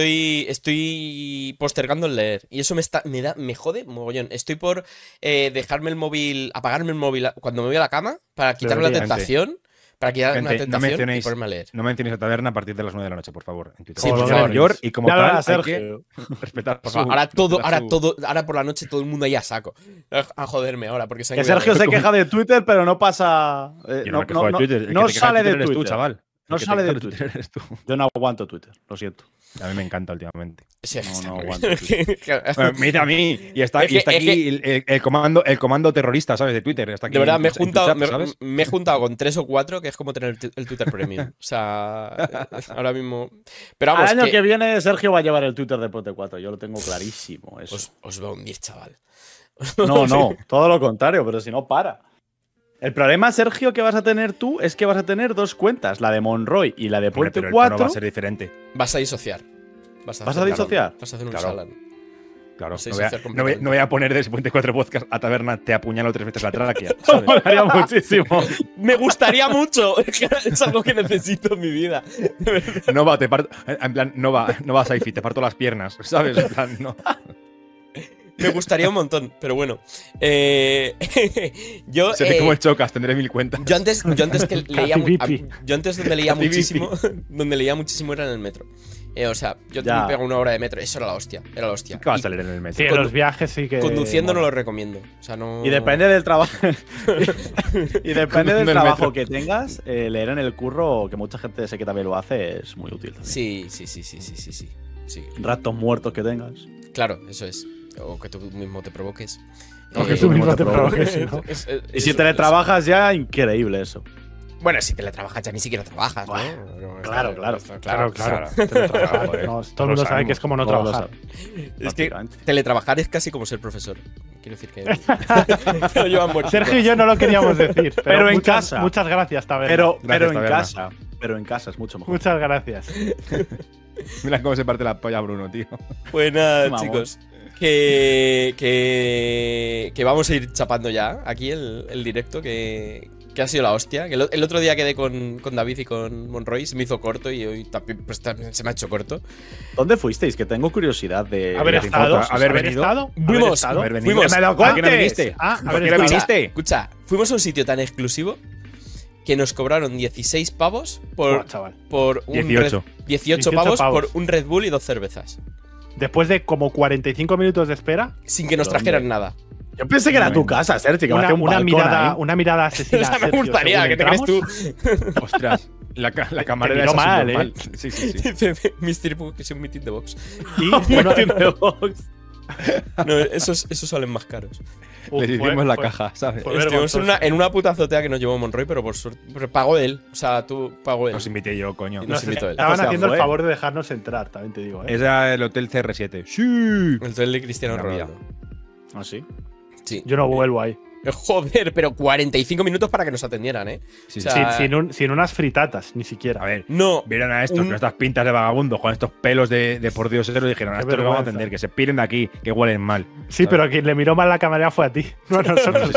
estoy postergando el leer. Y eso me jode mogollón. Estoy por dejarme el móvil, apagarme el móvil cuando me voy a la cama para quitarme la Debería. tentación. Para quitarme la Gente, no tentación y mencionéis- ponerme a leer. No mencionéis la taberna a partir de las 9 de la noche, por favor. En Twitter. Sí, por Es favor. mayor y como Ya tal, verá, hay que Sergio. respetar Por su- favor, respetar su- ahora por la noche todo el mundo ahí a saco. A joderme ahora, porque se han Que quedado- Sergio se queja de Twitter, pero no pasa. Yo no me quejo de Twitter. El que no te quejas sale de eres Twitter. tú, chaval. No El que te sale de quejas Twitter. eres tú. Yo no aguanto Twitter, lo siento. A mí me encanta últimamente. Sí, No, está no muy aguanto, bien. Bueno, me dice a mí y está, Es y está que- aquí el comando terrorista, ¿sabes? De Twitter. Está aquí De verdad, en me he tu juntado, chat, ¿sabes? me he juntado con 3 o 4, que es como tener el Twitter Premium. O sea, ahora mismo. Pero Al vamos, año que que viene, Sergio va a llevar el Twitter de Ponte 4. Yo lo tengo clarísimo. Eso. os va a hundir, chaval. No, no, todo lo contrario, pero si no, para. El problema, Sergio, que vas a tener tú es que vas a tener 2 cuentas, la de Monroy y la de Hombre, Puente pero el 4. tono va a ser diferente. Vas a disociar. ¿Vas hacer- a disociar? Vas a hacer un Claro. Salan. Claro, Sí, no sí, voy, a, hacer no voy- no voy a poner de ese Puente 4 podcast a taberna, te apuñalo 3 veces la tráquea. Eso ¿sabes? molaría muchísimo. Me gustaría mucho. Es algo que necesito en mi vida. No va, te parto. En plan, no va, Saifi, te parto las piernas, ¿sabes? En plan, no. Me gustaría un montón, pero bueno. Yo, Seré como el Chocas, tendré 1000 cuentas. yo antes que leía Capipipi. yo antes donde leía Capipipi. muchísimo, donde leía muchísimo era en el metro. O sea, yo Ya. me pego una hora de metro, eso era la hostia, era la hostia. ¿Qué vas Y a leer en el metro? Sí, en los viajes sí que. conduciendo no mola. lo recomiendo. O sea, no. Y depende del trabajo. Y depende del Del trabajo metro. que tengas, leer en el curro, que mucha gente sé que también lo hace, es muy útil. también. Sí. Sí. Ratos muertos que tengas. Claro, eso es. O que tú mismo te provoques. O que Eh, tú mismo te provoques, provoques, ¿no? Y si teletrabajas ya, increíble eso. Bueno, si teletrabajas ya ni siquiera trabajas, ¿no? Bueno, No, claro, está Claro. Claro. Teletrabajar, Joder, no, todos todo el mundo lo sabe que es como no Todos lo trabajar. saben. Es que Prácticamente. teletrabajar es casi como ser profesor. Quiero decir que lo llevan muerto. Sergio y yo no lo queríamos decir. Pero en muchas, casa. Muchas gracias, Taberna. Pero Gracias, en Taberna. casa. Pero en casa es mucho mejor. Muchas gracias. Mira cómo se parte la polla Bruno, tío. Pues nada, Vamos. chicos. Que vamos a ir chapando ya aquí el directo, que ha sido la hostia. Que el otro día quedé con David y con Monroy, se me hizo corto y hoy pues, también se me ha hecho corto. ¿Dónde fuisteis? Que tengo curiosidad de. Haber de estado. fotos. haber venido. estado. Fuimos, estado. Haber venido. fuimos. ¡Que me lo ¿A qué no cuentes! viniste? Ah, ¿Por haber qué no estado. viniste? Escucha, fuimos a un sitio tan exclusivo que nos cobraron 16 pavos Buah, chaval. por un 18. 18 pavos por un Red Bull y 2 cervezas. Después de como 45 minutos de espera, Sin que nos ¿Dónde? trajeran nada. Yo pensé que era tu casa, Sergio, que me hacía un balcón ahí. una mirada asesina. O sea, a me Sergio gustaría, según ¿qué te crees entramos. tú? Ostras, la camarera miró esa mal, subnormal. Sí, sí, sí. Dice Mr. Book que es un meeting de box. Y uno- No, esos salen más caros. Uf, Le hicimos la fue- caja, ¿sabes? fue Estuvimos en vergonzoso. una puta azotea que nos llevó Monroy, pero por suerte. Pero pagó él. O sea, tú pagó él. Os invité yo, coño. Nos Nos invitó él. estaban O sea, haciendo el fue- favor de dejarnos entrar, también te digo. Era el hotel CR7. Sí. El hotel de Cristiano Una vida. Ronaldo. ¿Ah, sí? Sí. Yo no vuelvo ahí. Joder, pero 45 minutos para que nos atendieran, ¿eh? Sí, O sí. sea, Sin unas fritatas, ni siquiera. A ver, No. vieron a estos Un- con estas pintas de vagabundos, con estos pelos de por Dios, y dijeron, a Qué esto lo vamos a vergüenza. atender, que se piren de aquí, que huelen mal. Sí, pero quien le miró mal la camarera fue a ti, no a nosotros.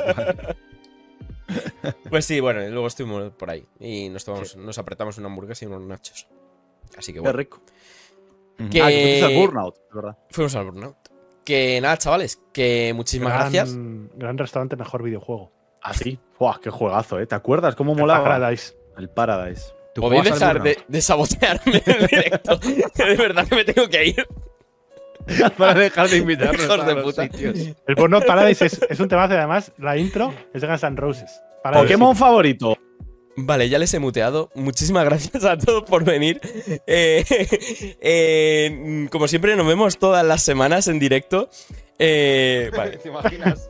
Pues sí, bueno, y luego estuvimos por ahí. Y nos apretamos una hamburguesa y unos nachos. Así que Qué bueno. rico. Que- Ah, que fuiste al Burnout, es verdad. Fuimos al Burnout. Que nada, chavales, que muchísimas gracias. Gran restaurante, mejor videojuego. Ah, sí. Buah, qué juegazo, ¿eh? ¿Te acuerdas cómo molaba? Paradise. El Paradise. ¿Tú ¿Podéis juegas al dejar Burnout? de sabotearme el directo? Que de verdad que me tengo que ir. Para dejar de invitarnos Hijos a de los puta. sitios. El Burnout Paradise es un temazo y además la intro es de Guns N' Roses. Paradise. Pokémon favorito. Vale, ya les he muteado. Muchísimas gracias a todos por venir. Como siempre, nos vemos todas las semanas en directo. Vale. ¿Te imaginas?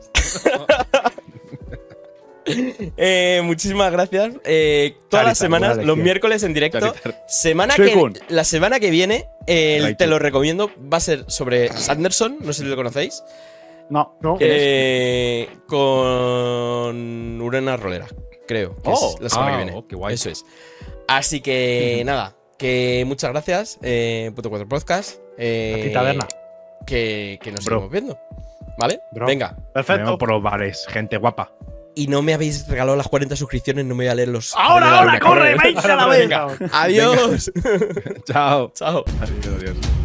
Muchísimas gracias. Todas Charizard, las semanas, buena los elección. miércoles en directo. Charizard. Suicune. La semana que viene, Raichu. te lo recomiendo, va a ser sobre Sanderson. No sé si lo conocéis. No. No. Con Urena Rolera, creo. Que es la semana que viene. Qué guay. Eso es. Así que nada, que muchas gracias, Puto 4 Podcast. A ti, Taberna. Que nos Bro. seguimos viendo. ¿Vale? Bro. Venga. Nos Perfecto. vemos por los bares, gente guapa. Y no me habéis regalado las 40 suscripciones, no me voy a leer los. ¡Ahora, Venga, corre! ¡Vais a la Ahora, vez! venga. Adiós. Chao. Chao. Adiós, adiós.